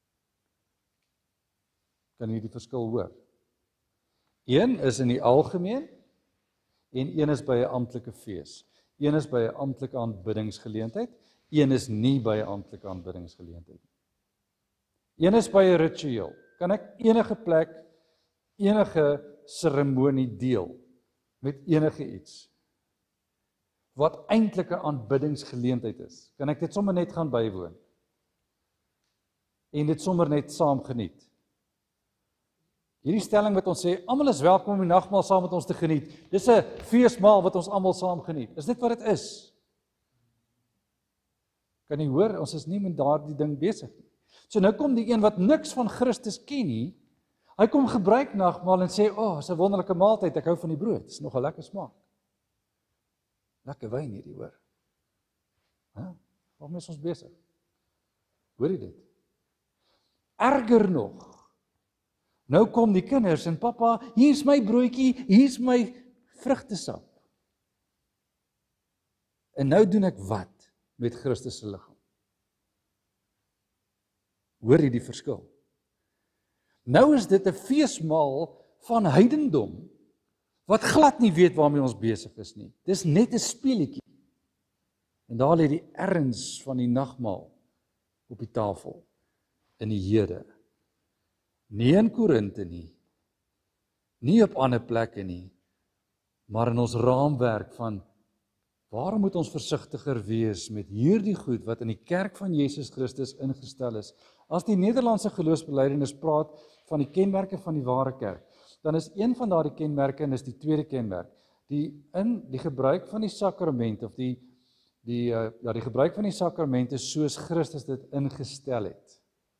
Kan jy die verskil hoor? Een is in die algemeen en een is by 'n amptelike fees. Een is by 'n amptelike aanbiddingsgeleentheid, een is nie by 'n amptelike aanbiddingsgeleentheid nie. Een is by 'n ritueel. Kan ek enige plek, enige seremonie deel met enige iets wat eintlik 'n aanbiddingsgeleentheid is? Kan ek dit sommer net gaan bywoon en dit sommer net saam geniet? Hierdie stelling wat ons sê, almal is welkom om die nagmaal saam met ons te geniet. Dis 'n feesmaal wat ons almal saam geniet. Is dit wat dit is? Kan jy hoor, ons is nie met daardie ding besig nie. So nou kom die een wat niks van Christus ken nie, hy kom gebruik nagmaal en sê, "O, oh, dis 'n wonderlike maaltyd, ek hou van die brood, dis nog 'n lekker smaak." Lekker wyn hierdie, hoor. Hæ? Waarom is ons besig? Hoor jy dit? Erger nog, nou kom die kinders en pappa, hier's my broodjie, hier's my vrugtesap. En nou doen ek wat met Christus se liggaam? Hoor jy die verskil? Nou is dit 'n feesmaal van heidendom, wat glad nie weet waarmee ons besig is nie. Dis net 'n speletjie. En daar lê die erns van die nagmaal op die tafel, in die Here. Nie in Korinte nie, nie op ander plekke nie, maar in ons raamwerk van, waarom moet ons versigtiger wees met hierdie goed wat in die kerk van Jesus Christus ingestel is? As die Nederlandse geloofsbelijdenis praat van die kenmerke van die ware kerk, dan is een van daardie kenmerke, en is die tweede kenmerk, die in die gebruik van die sakrament, of die, die, uh, ja, die gebruik van die sakramente soos Christus dit ingestel het.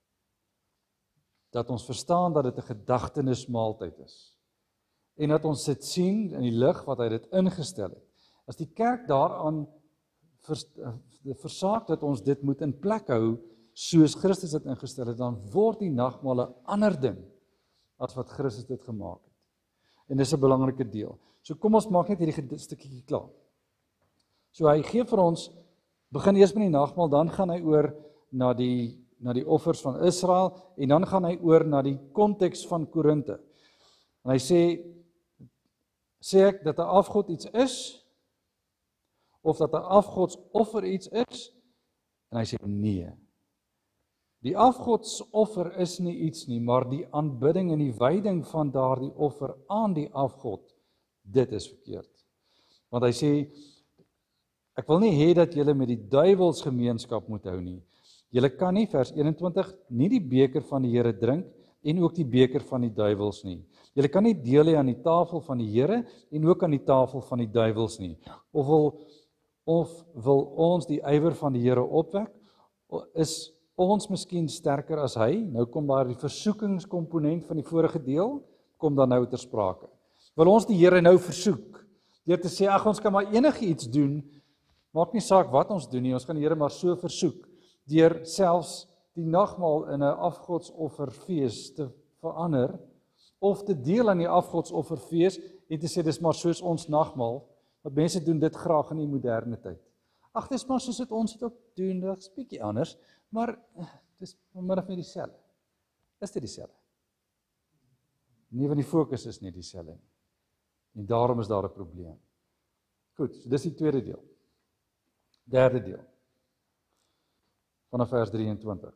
Dat ons verstaan dat dit 'n gedagtenismaaltyd is. En dat ons dit sien in die lig wat hy dit ingestel het. As die kerk daaraan vers, versaak dat ons dit moet in plek hou, soos Christus dit ingestel het, dan word die nagmaal 'n ander ding as wat Christus dit gemaak het. En dis 'n belangrike deel. So kom ons maak net hierdie stukkie klaar. So hy gee vir ons, begin eers met die nagmaal, dan gaan hy oor na die na die offers van Israel, en dan gaan hy oor na die konteks van Korinte. En hy sê, Sê ek dat 'n afgod iets is, of dat 'n afgodsoffer iets is? En hy sê nee. Die afgodsoffer is nie iets nie, maar die aanbidding en die wyding van daardie offer aan die afgod, dit is verkeerd. Want hy sê, ek wil nie hê dat julle met die duiwels gemeenskap moet hou nie. Julle kan nie, vers eenentwintig, nie die beker van die Here drink en ook die beker van die duiwels nie. Julle kan nie deel hê aan die tafel van die Here en ook aan die tafel van die duiwels nie. Of wil of wil ons die ywer van die Here opwek? Is ons miskien sterker as hy? Nou kom daar die versoekingskomponent van die vorige deel, kom dan nou ter sprake. Wil ons die Here nou versoek deur te sê, ag ons kan maar enigiets doen, maak nie saak wat ons doen nie, ons kan die Here maar so versoek, deur selfs die nagmaal in 'n afgodsofferfees te verander, of te deel aan die afgodsofferfees en te sê dis maar soos ons nagmaal, want mense doen dit graag in die moderne tyd. Ag dis maar soos dit ons dit ook doen, dit's bietjie anders, maar dis min of meer dieselfde. Is dit dieselfde? Nee, want die fokus is nie dieselfde nie. En daarom is daar 'n probleem. Goed, so dis die tweede deel. Derde deel. Vanaf vers drieëntwintig.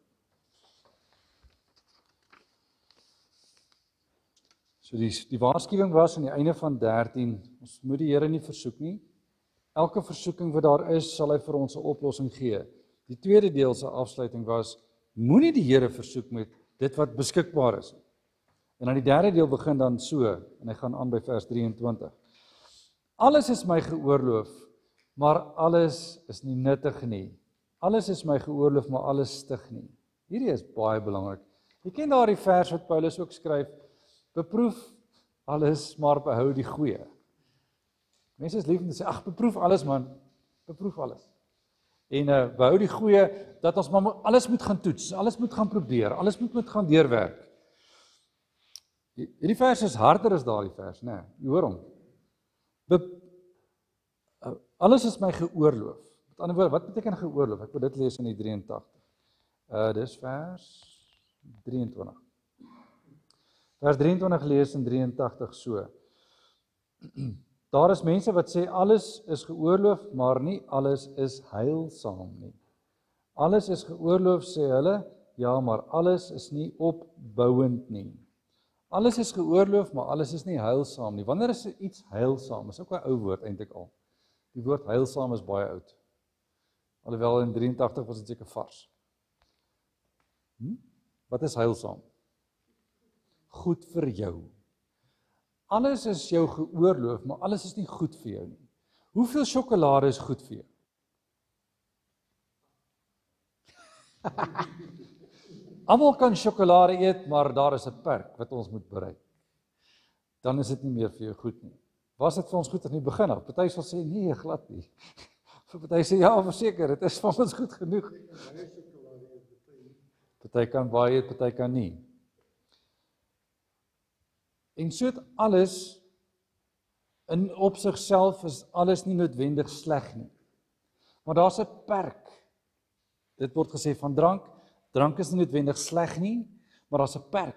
So die, die waarskuwing was aan die einde van dertien, ons moet die Here nie versoek nie. Elke versoeking wat daar is, sal hy vir ons 'n oplossing gee. Die tweede deel se afsluiting was, moenie die Here versoek met dit wat beskikbaar is. En dan die derde deel begin dan so, en hy gaan aan by vers drieëntwintig. Alles is my geoorloof, maar alles is nie nuttig nie. Alles is my geoorloof, maar alles stig nie. Hierdie is baie belangrik. Jy ken daardie vers wat Paulus ook skryf, beproef alles, maar behou die goeie. Mense is lief om te sê, ag, beproef alles man, beproef alles. En uh, behou die goeie, dat ons maar alles moet gaan toets, alles moet gaan probeer, alles moet moet gaan deurwerk. Hierdie vers is harder as daardie vers, né? Nee, jy hoor hom. Be uh, alles is my geoorloof. Met ander woorde, wat beteken geoorloof? Ek wil dit lees in die drieëntagtig. Uh, dis vers drieëntwintig. Vers drieëntwintig lees in drieëntagtig so. Daar is mense wat sê alles is geoorloof, maar nie alles is heilsaam nie. Alles is geoorloof, sê hulle, ja, maar alles is nie opbouend nie. Alles is geoorloof, maar alles is nie heilsaam nie. Wanneer is iets heilsaam? Is ook 'n ou woord eintlik al. Die woord heilsaam is baie oud. Alhoewel in drieëntagtig was dit seker vars. Hm? Wat is heilsaam? Goed vir jou. Alles is jou geoorloof, maar alles is nie goed vir jou nie. Hoeveel sjokolade is goed vir jou? Almal kan sjokolade eet, maar daar is 'n perk wat ons moet bereik. Dan is dit nie meer vir jou goed nie. Was dit vir ons goed aan die begin af? Party sal sê nee, glad nie. Party sê ja, verseker, dit is vir ons goed genoeg. Party kan baie eet, party kan nie. En so het alles in op sigself is alles nie noodwendig sleg nie. Maar daar's 'n perk. Dit word gesê van drank, drank is nie noodwendig sleg nie, maar daar's 'n perk.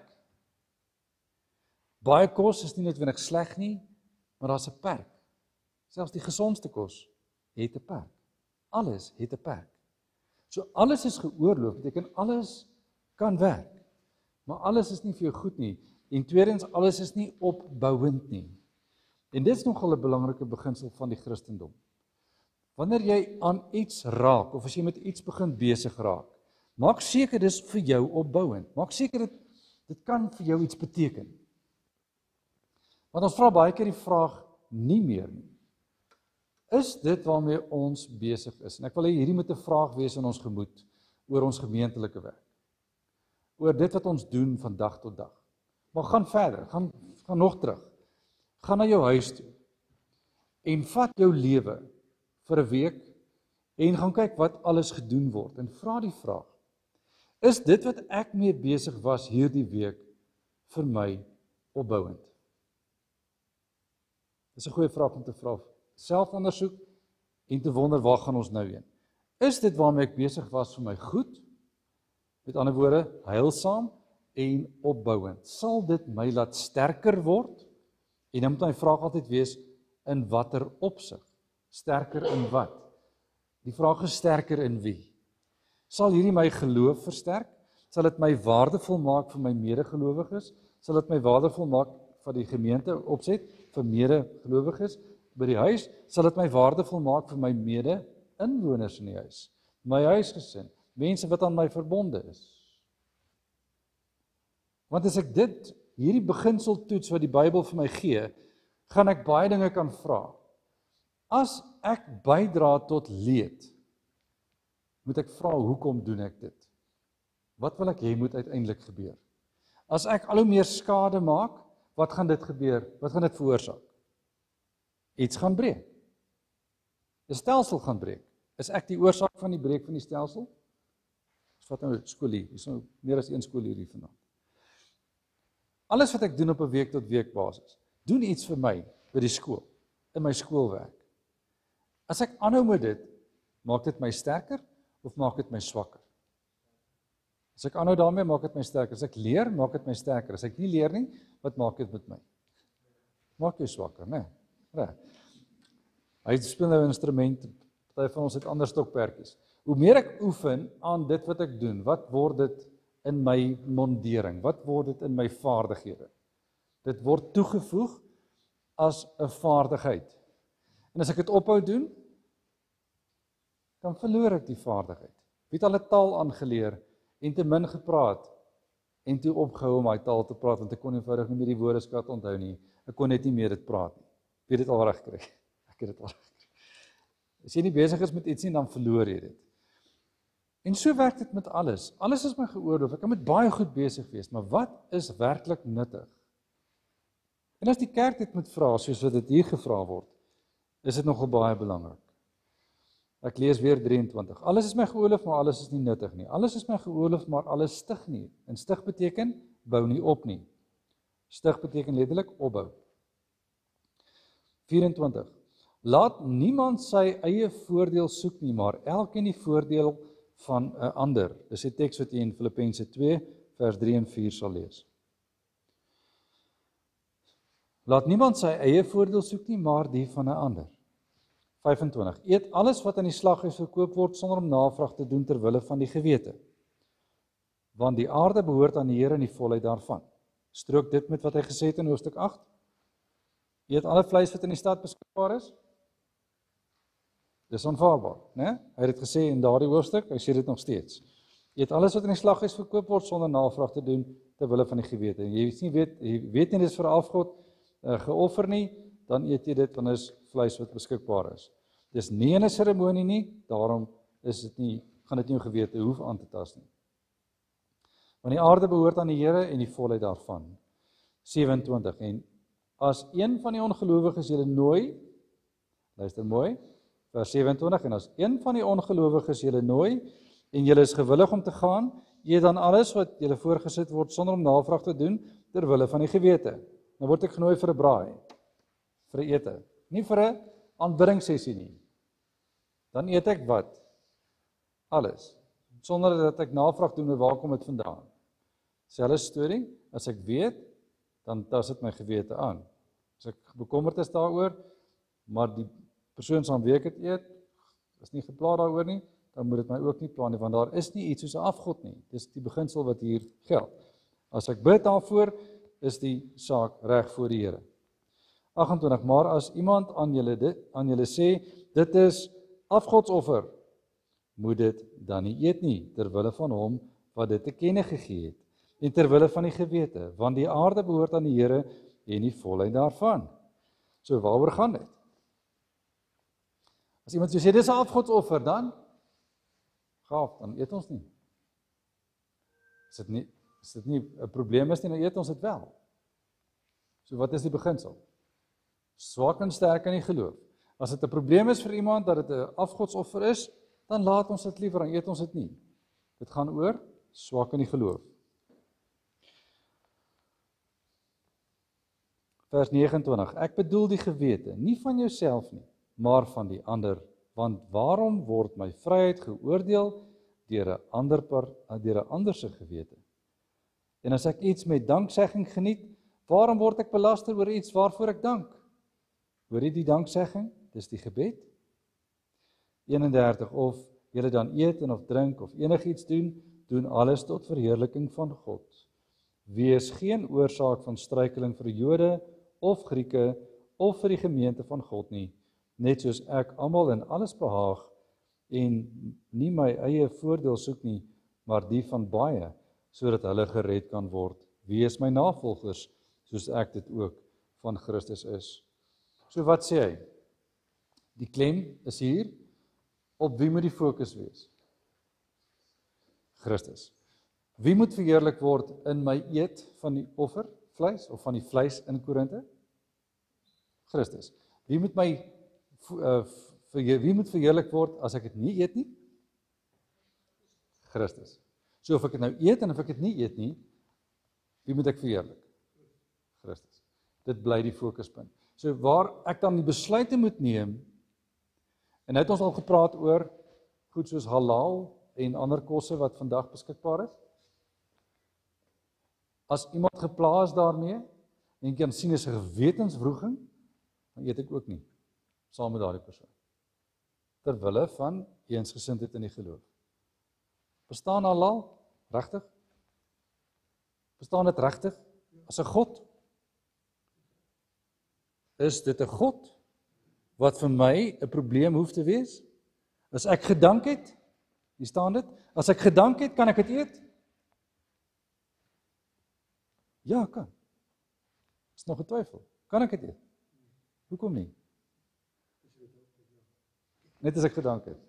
Baie kos is nie noodwendig sleg nie, maar daar's 'n perk. Selfs die gesondste kos het 'n perk. Alles het 'n perk. So alles is geoorloof, beteken alles kan werk. Maar alles is nie vir jou goed nie. En tweedens, alles is nie opbouend nie. En dit is nogal 'n belangrike beginsel van die Christendom. Wanneer jy aan iets raak, of as jy met iets begin besig raak, maak seker dis vir jou opbouend. Maak seker dit, dit kan vir jou iets beteken. Want ons vra baie keer die vraag nie meer nie. Is dit waarmee ons besig is? En ek wil hê hierdie moet 'n vraag wees in ons gemoed oor ons gemeentelike werk. Oor dit wat ons doen van dag tot dag. Maar gaan verder, gaan, gaan nog terug. Gaan na jou huis toe en vat jou lewe vir 'n week en gaan kyk wat alles gedoen word en vra die vraag: is dit wat ek mee besig was hierdie week vir my opbouend? Dis 'n goeie vraag om te vra. Selfondersoek en te wonder, waar gaan ons nou heen? Is dit waarmee ek besig was vir my goed? Met ander woorde, heilsaam en opbouend. Sal dit my laat sterker word En dan moet my vraag altyd wees, in watter opsig? Sterker in wat? Die vraag is sterker in wie? Sal hierdie my geloof versterk? Sal dit my waardevol maak vir my medegelowiges? Sal dit my waardevol maak vir die gemeente opset, vir medegelowiges by die huis? Sal dit my waardevol maak vir my mede-inwoners in die huis? My huisgesin, mense wat aan my verbonde is? Want as ek dit, hierdie beginseltoets wat die Bybel vir my gee, gaan ek baie dinge kan vra. As ek bydra tot leed, moet ek vra, hoekom doen ek dit? Wat wil ek hê moet uiteindelik gebeur? As ek al hoe meer skade maak, wat gaan dit gebeur? Wat gaan dit veroorsaak? Iets gaan breek. 'n Stelsel gaan breek. Is ek die oorsaak van die breek van die stelsel? Ons vat nou skool hier, hier is nou meer as een skool hierdie vanaand. Alles wat ek doen op 'n week tot week basis, doen iets vir my by die skool, in my skoolwerk. As ek aanhou met dit, maak dit my sterker of maak dit my swakker? As ek aanhou daarmee, maak dit my sterker. As ek leer, maak dit my sterker. As ek nie leer nie, wat maak dit met my? Maak jou swakker, né? Nee. Hy speel nou 'n instrument, party van ons het ander stokpertjies. Hoe meer ek oefen aan dit wat ek doen, wat word dit in my mondering? Wat word dit in my vaardighede? Dit word toegevoeg as 'n vaardigheid. En as ek dit ophou doen, dan verloor ek die vaardigheid. Wie het al 'n taal aangeleer en te min gepraat en toe opgehou om daai taal te praat want ek kon eenvoudig nie meer die woordeskat onthou nie. Ek kon net nie meer dit praat nie. Wie het dit al reg gekry? Ek het dit al reg gekry. As jy nie besig is met iets nie, dan verloor jy dit. En so werk dit met alles. Alles is my geoorloof. Ek kan met baie goed besig wees, maar wat is werklik nuttig? En as die kerk dit moet vra, soos wat dit hier gevra word, is dit nogal baie belangrik. Ek lees weer drieëntwintig. Alles is my geoorloof, maar alles is nie nuttig nie. Alles is my geoorloof, maar alles stig nie. En stig beteken, bou nie op nie. Stig beteken letterlik opbou. vyerentwintig. Laat niemand sy eie voordeel soek nie, maar elkeen die voordeel van 'n ander. Dis die teks wat jy in Filippense twee vers drie en vier sal lees. Laat niemand sy eie voordeel soek nie, maar die van 'n ander. vyfentwintig. Eet alles wat aan die slaghuis verkoop word sonder om navraag te doen ter wille van die gewete. Want die aarde behoort aan die Here in die volheid daarvan. Strook dit met wat hy gesê het in hoofstuk agt? Eet alle vleis wat in die stad beskikbaar is? Dis aanvaarbaar, né? Hy het dit gesê in daardie hoofstuk, hy sê dit nog steeds. Eet alles wat in die slaghuis verkoop word sonder navraag te doen ter wille van die gewete. En jy nie weet, jy weet nie dis vir afgod uh, geoffer nie, dan eet jy dit want is vleis wat beskikbaar is. Dis nie 'n seremonie nie, daarom is dit nie, gaan dit nie jou gewete hoef aan te tas nie. Want die aarde behoort aan die Here en die volheid daarvan. vyfentwintig. En as een van die ongelowiges julle nooi, luister mooi, vers vyfentwintig, en as een van die ongelowiges julle nooi en julle is gewillig om te gaan, eet dan alles wat julle voorgesit word sonder om navraag te doen ter wille van die gewete. Nou word ek genooi vir 'n braai, vir 'n ete, nie vir 'n aanbiddingssessie nie. Dan eet ek wat? Alles. Sonder dat ek navraag doen oor waar kom dit vandaan. Selfde storie, as ek weet, dan tas dit my gewete aan. As ek bekommerd is daaroor, maar die persoon saam wie ek dit eet, is nie gepla daaroor nie, dan moet dit my ook nie pla nie, want daar is nie iets soos 'n afgod nie. Dis die beginsel wat hier geld. As ek bid daarvoor, is die saak reg voor die Here. agt-en-twintig. Maar as iemand aan julle dit aan julle sê, dit is afgodsoffer, moet dit dan nie eet nie, ter wille van hom wat dit te kenne gegee het, en ter wille van die gewete, want die aarde behoort aan die Here en die volheid daarvan. So waaroor gaan dit? As iemand sê, dis 'n afgodsoffer, dan gaaf, dan eet ons nie. Is dit nie, is dit nie 'n probleem is nie, dan eet ons dit wel. So wat is die beginsel? Swak en sterk in die geloof. As dit 'n probleem is vir iemand dat dit 'n afgodsoffer is, dan laat ons dit liewer, dan eet ons dit nie. Dit gaan oor swak in die geloof. Vers negenentwintig. Ek bedoel die gewete, nie van jouself nie, maar van die ander, want waarom word my vryheid geoordeel deur 'n ander par, deur 'n ander se gewete? En as ek iets met danksegging geniet, Waarom word ek belaster oor iets waarvoor ek dank? Hoor jy die danksegging? Dis die gebed. eenendertig Of julle dan eet en of drink of enigiets doen, doen alles tot verheerliking van God. Wees geen oorsaak van struikeling vir Jode of Grieke of vir die gemeente van God nie, net soos ek almal in alles behaag en nie my eie voordeel soek nie, maar die van baie, sodat hulle gered kan word. Wees my navolgers, soos ek dit ook van Christus is. So wat sê hy? Die klem is hier, op wie moet die fokus wees? Christus. Wie moet verheerlik word in my eet van die offer, vleis, of van die vleis in Korinte? Christus. Wie moet my uh, verheer, wie moet verheerlik word as ek dit nie eet nie? Christus. So of ek dit nou eet en of ek dit nie eet nie, wie moet ek verheerlik? Christus. Dit bly die fokuspunt. So waar ek dan die besluite moet neem, en nou het ons al gepraat oor goed soos halal en ander kosse wat vandag beskikbaar is. As iemand geplaas daarmee, en jy kan sien is 'n gewetenswroging, dan eet ek ook nie, saam met daardie persoon. Terwille van eensgesindheid in die geloof. Bestaan halal? Regtig? Bestaan dit regtig? As 'n God? Is dit 'n God wat vir my 'n probleem hoef te wees? As ek gedank het, hier staan dit, as ek gedank het, kan ek dit eet? Ja, kan. Is nog 'n twyfel. Kan ek dit eet? Hoekom nie? Net as ek gedank het.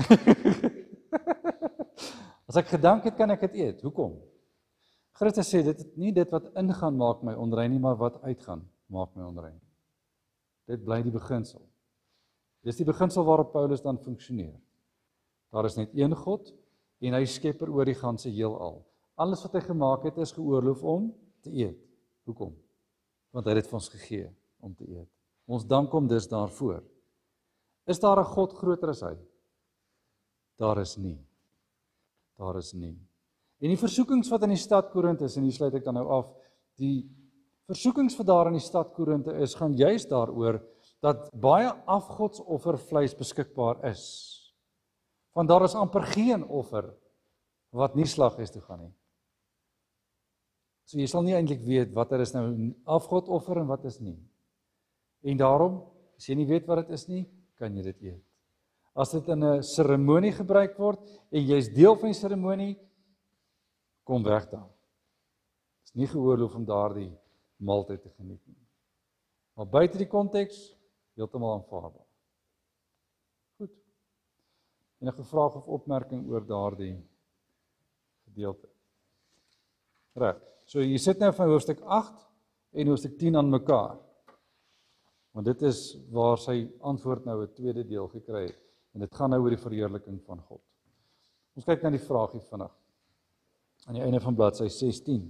As ek gedank het, kan ek dit eet. Hoekom? Christus sê, dit is nie dit wat ingaan maak my onrein nie, maar wat uitgaan maak my onrein. Dit bly die beginsel. Dis die beginsel waarop Paulus dan funksioneer. Daar is net een God en hy is skepper oor die ganse heelal. Alles wat hy gemaak het is geoorloof om te eet. Hoekom? Want hy het dit vir ons gegee om te eet. Ons dank hom dus daarvoor. Is daar 'n God groter as hy? Daar is nie. Daar is nie. En die versoekings wat in die stad Korinte is, en hier sluit ek dan nou af, die versoekings wat daar in die stad Korinte is, gaan juist daaroor dat baie afgodsoffervleis beskikbaar is. Want daar is amper geen offer wat nie slaghuis toe gaan nie. So jy sal nie eintlik weet wat er is nou afgodoffer en wat is nie. En daarom, as jy nie weet wat dit is nie, kan jy dit eet. As dit in 'n seremonie gebruik word en jy is deel van die seremonie, kom weg dan. Dit is nie geoorloof om daardie maaltyd te geniet nie. Maar buite die konteks, heeltemal aanvaarbaar. Goed. Enige vraag of opmerking oor daardie gedeelte? Reg. So jy sit nou van hoofstuk agt en hoofstuk tien aan mekaar. Want dit is waar sy antwoord nou 'n tweede deel gekry het. En dit gaan nou oor die verheerliking van God. Ons kyk na die vraagie vinnig. Aan die einde van bladsy sestien.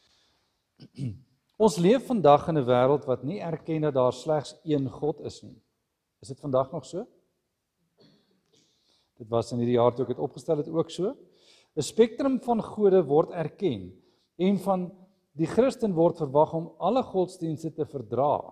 Ons leef vandag in 'n wêreld wat nie erken dat daar slegs een God is nie. Is dit vandag nog so? Dit was in hierdie jaar toe ek dit opgestel het ook so. 'n Spektrum van gode word erken en van die Christen word verwag om alle godsdienste te verdra.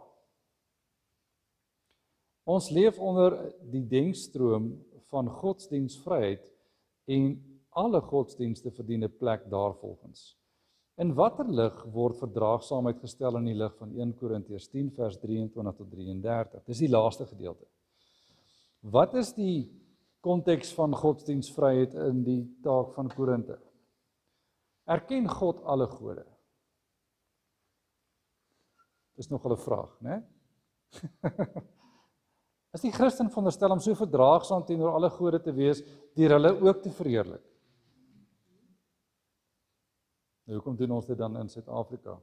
Ons leef onder die denkstroom van godsdienstvryheid en alle godsdienste verdien 'n plek daarvolgens. In watter lig word verdraagsaamheid gestel in die lig van eerste Korintiërs tien vers drieëntwintig tot drieëndertig? Dis die laaste gedeelte. Wat is die konteks van godsdienstvryheid in die taak van Korinte? Erken God alle gode? Dis nog 'n vraag, né? Is die Christen veronderstel om so verdraagsaam teenoor alle gode te wees, deur hulle ook te verheerlik? Nou, hoekom doen ons dit dan in Suid-Afrika?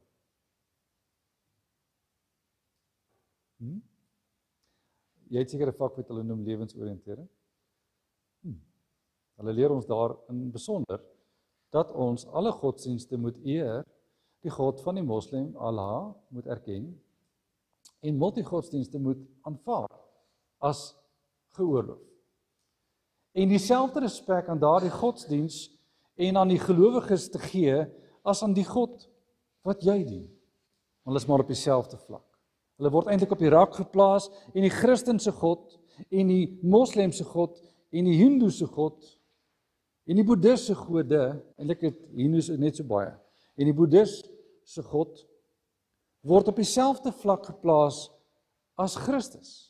Hm? Jy het seker 'n vak wat hulle noem lewensoriëntering. Hm. Hulle leer ons daar in besonder dat ons alle godsdienste moet eer, die God van die moslim, Allah, moet erken, en multigodsdienste moet aanvaar as geoorloof. En dieselfde respek aan daardie godsdiens en aan die gelowiges te gee as aan die God wat jy dien. hulle is maar op dieselfde vlak. Hulle word eintlik op die rak geplaas en die Christen se God en die Moslem se God en die Hindu se God en die Boeddhis se gode, eintlik het Hindus net so baie, en die Boeddhis se God word op dieselfde vlak geplaas as Christus.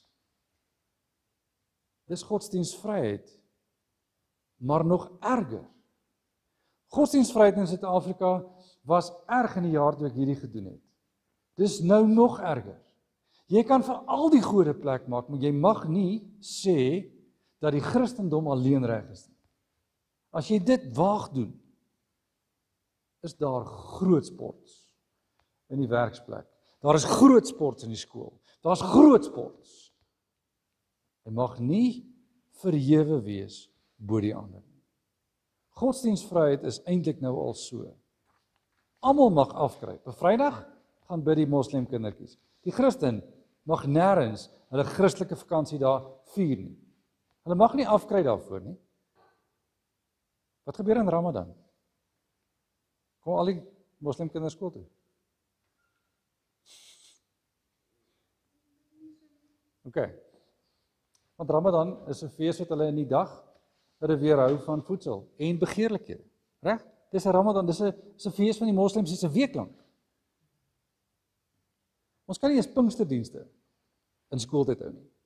Dis godsdienstvryheid, maar nog erger. Godsdienstvryheid in Suid-Afrika was erg in die jaar toe ek hierdie gedoen het. Dis nou nog erger. Jy kan vir al die gode plek maak, maar jy mag nie sê dat die Christendom alleen reg is nie. As jy dit waag doen, is daar groot sports in die werksplek. Daar is groot sports in die skool. Daar's groot sports. Hy mag nie verhewe wees bo die ander nie. Godsdienstvryheid is eintlik nou al so. Almal mag afkry. Op Vrydag gaan bid die moslim kindertjies. Die Christen mag nêrens hulle Christelike vakansie daar vier nie. Hulle mag nie afkry daarvoor nie. Wat gebeur in Ramadan? Kom al die moslim kinders skool toe. OK. Want Ramadan is 'n fees wat hulle in die dag weerhou van voedsel en begeerlikhede. Reg? Dis 'n Ramadan, dis 'n dis 'n fees van die moslems, dis 'n week lank. Ons kan nie eens Pinksterdienste in skooltyd hou nie.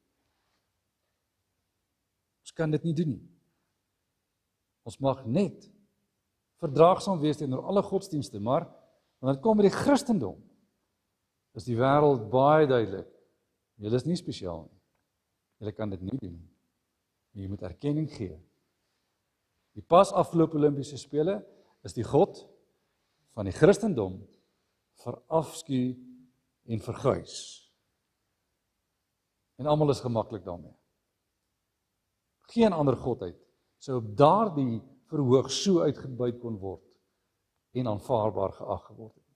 Ons kan dit nie doen nie. Ons mag net verdraagsaam wees teenoor alle godsdienste, maar wanneer dit kom by die Christendom, is die wêreld baie duidelik. Julle is nie spesiaal nie. Julle kan dit nie doen nie. Jy moet erkenning gee. Die pas afgelope Olimpiese spele is die God van die Christendom verafskuw en verguis. En almal is gemaklik daarmee. Geen ander godheid sou op daardie verhoog so uitgebuit kon word en aanvaarbaar geag geword het.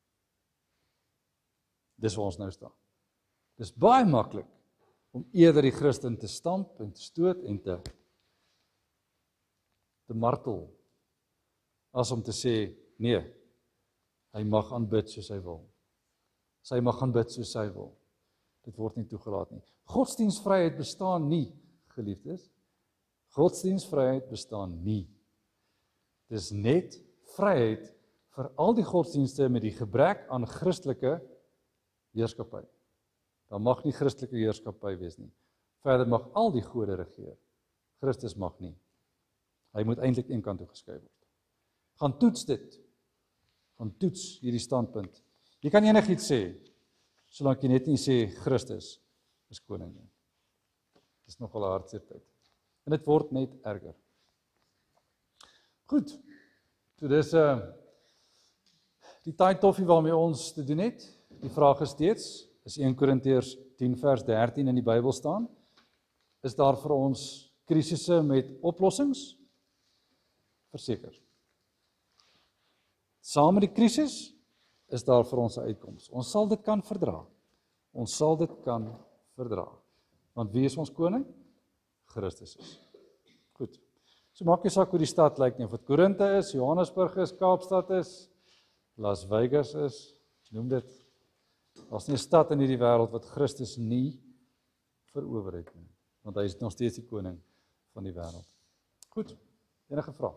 Dis waar ons nou staan. Dis baie maklik om eerder die Christen te stamp en te stoot en te te martel, as om te sê, nee, hy mag aanbid soos hy wil. Sy mag aanbid soos hy wil. Dit word nie toegelaat nie. Godsdienstvryheid bestaan nie, geliefdes. Godsdienstvryheid bestaan nie. Dis net vryheid vir al die godsdienste met die gebrek aan Christelike heerskappy. Daar mag nie Christelike heerskappy wees nie. Verder mag al die gode regeer. Christus mag nie. Hy moet eintlik een kant toe geskuif word. Gaan toets dit. Gaan toets hierdie standpunt. Jy kan enigiets sê, solank jy net nie sê Christus is koning nie. Dit is nogal 'n hartseer tyd. En dit word net erger. Goed. So dis uh die taai toffie waarmee ons te doen het. Die vraag is steeds, is Eerste Korintiërs tien vers dertien in die Bybel staan? Is daar vir ons krisisse met oplossings? Verseker. Saam met die krisis is daar vir ons 'n uitkoms. Ons sal dit kan verdra. Ons sal dit kan verdra. Want wie is ons koning? Christus is. Goed. So maak nie saak hoe die stad lyk nie, of dit Korinthe is, Johannesburg is, Kaapstad is, Las Vegas is, noem dit. Daar's nie 'n stad in hierdie wêreld wat Christus nie verower het nie, want hy is nog steeds die koning van die wêreld. Goed. Enige vrae?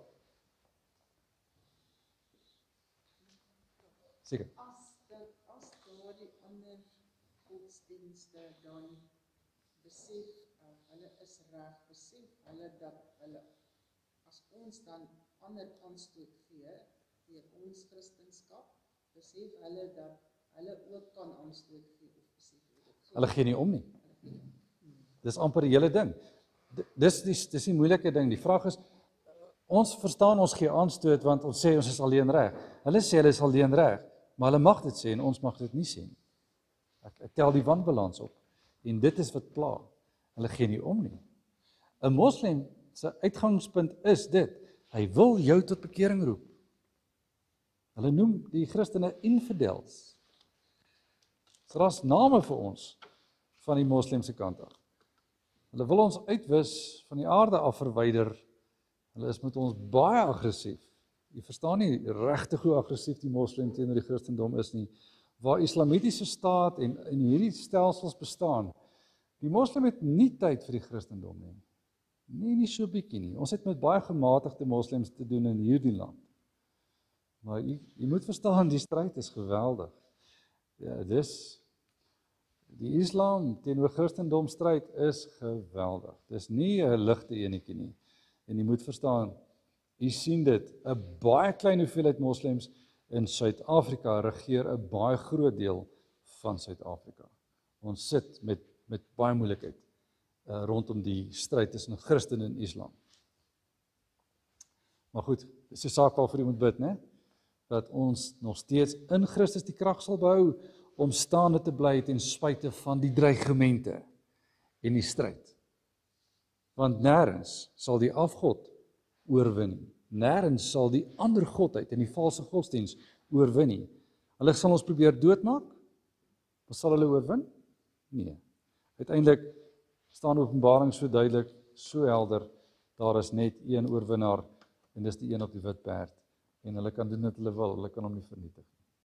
Seker. As dit as daardie ander godsdienste dan besef, uh, hulle is reg, besef hulle dat hulle, as ons dan ander aanstoot gee deur ons Christendom, besef hulle dat hulle ook kan aanstoot gee of besef hulle. Hulle gee nie om nie. Dis amper die hele ding. Dis dis dis die moeilike ding. Die vraag is, ons verstaan ons gee aanstoot want ons sê ons is alleen reg. Hulle sê hulle is alleen reg, maar hulle mag dit sê en ons mag dit nie sê nie. Ek, ek tel die wanbalans op. En dit is wat pla. Hulle gee nie om nie. 'n Moslem se uitgangspunt is dit. Hy wil jou tot bekering roep. Hulle noem die Christene infidels. Dis name vir ons van die moslemse kant af. Hulle wil ons uitwis, van die aarde af verwyder. Hulle is met ons baie aggressief. Jy verstaan nie regtig hoe aggressief die moslem teenoor die Christendom is nie, waar islamitiese staat en en hierdie stelsels bestaan, die moslim het nie tyd vir die Christendom nie. Nee, nie so bietjie nie. Ons het met baie gematigde moslems te doen in hierdie land. Maar jy, jy moet verstaan, die stryd is geweldig. Ja, dis die Islam teenoor Christendom stryd is geweldig. Dis nie 'n ligte enetjie nie. En jy moet verstaan, jy sien dit, 'n baie klein hoeveelheid moslems in Suid-Afrika regeer 'n baie groot deel van Suid-Afrika. Ons sit met met baie moeilikheid uh, rondom die stryd tussen Christen en Islam. Maar goed, dis 'n saak waarvoor jy moet bid, né? Dat ons nog steeds in Christus die krag sal behou om staande te bly ten spyte van die dreigemente en die stryd. Want nêrens sal die afgod oorwin nie. Nêrens sal die ander godheid en die valse godsdiens oorwin nie. Hulle sal ons probeer doodmaak, maar sal hulle oorwin? Nee. Uiteindelik staan Openbaring so duidelik, so helder, daar is net een oorwinnaar en dis die een op die wit perd. En hulle kan doen wat hulle wil, hulle kan hom nie vernietig nie.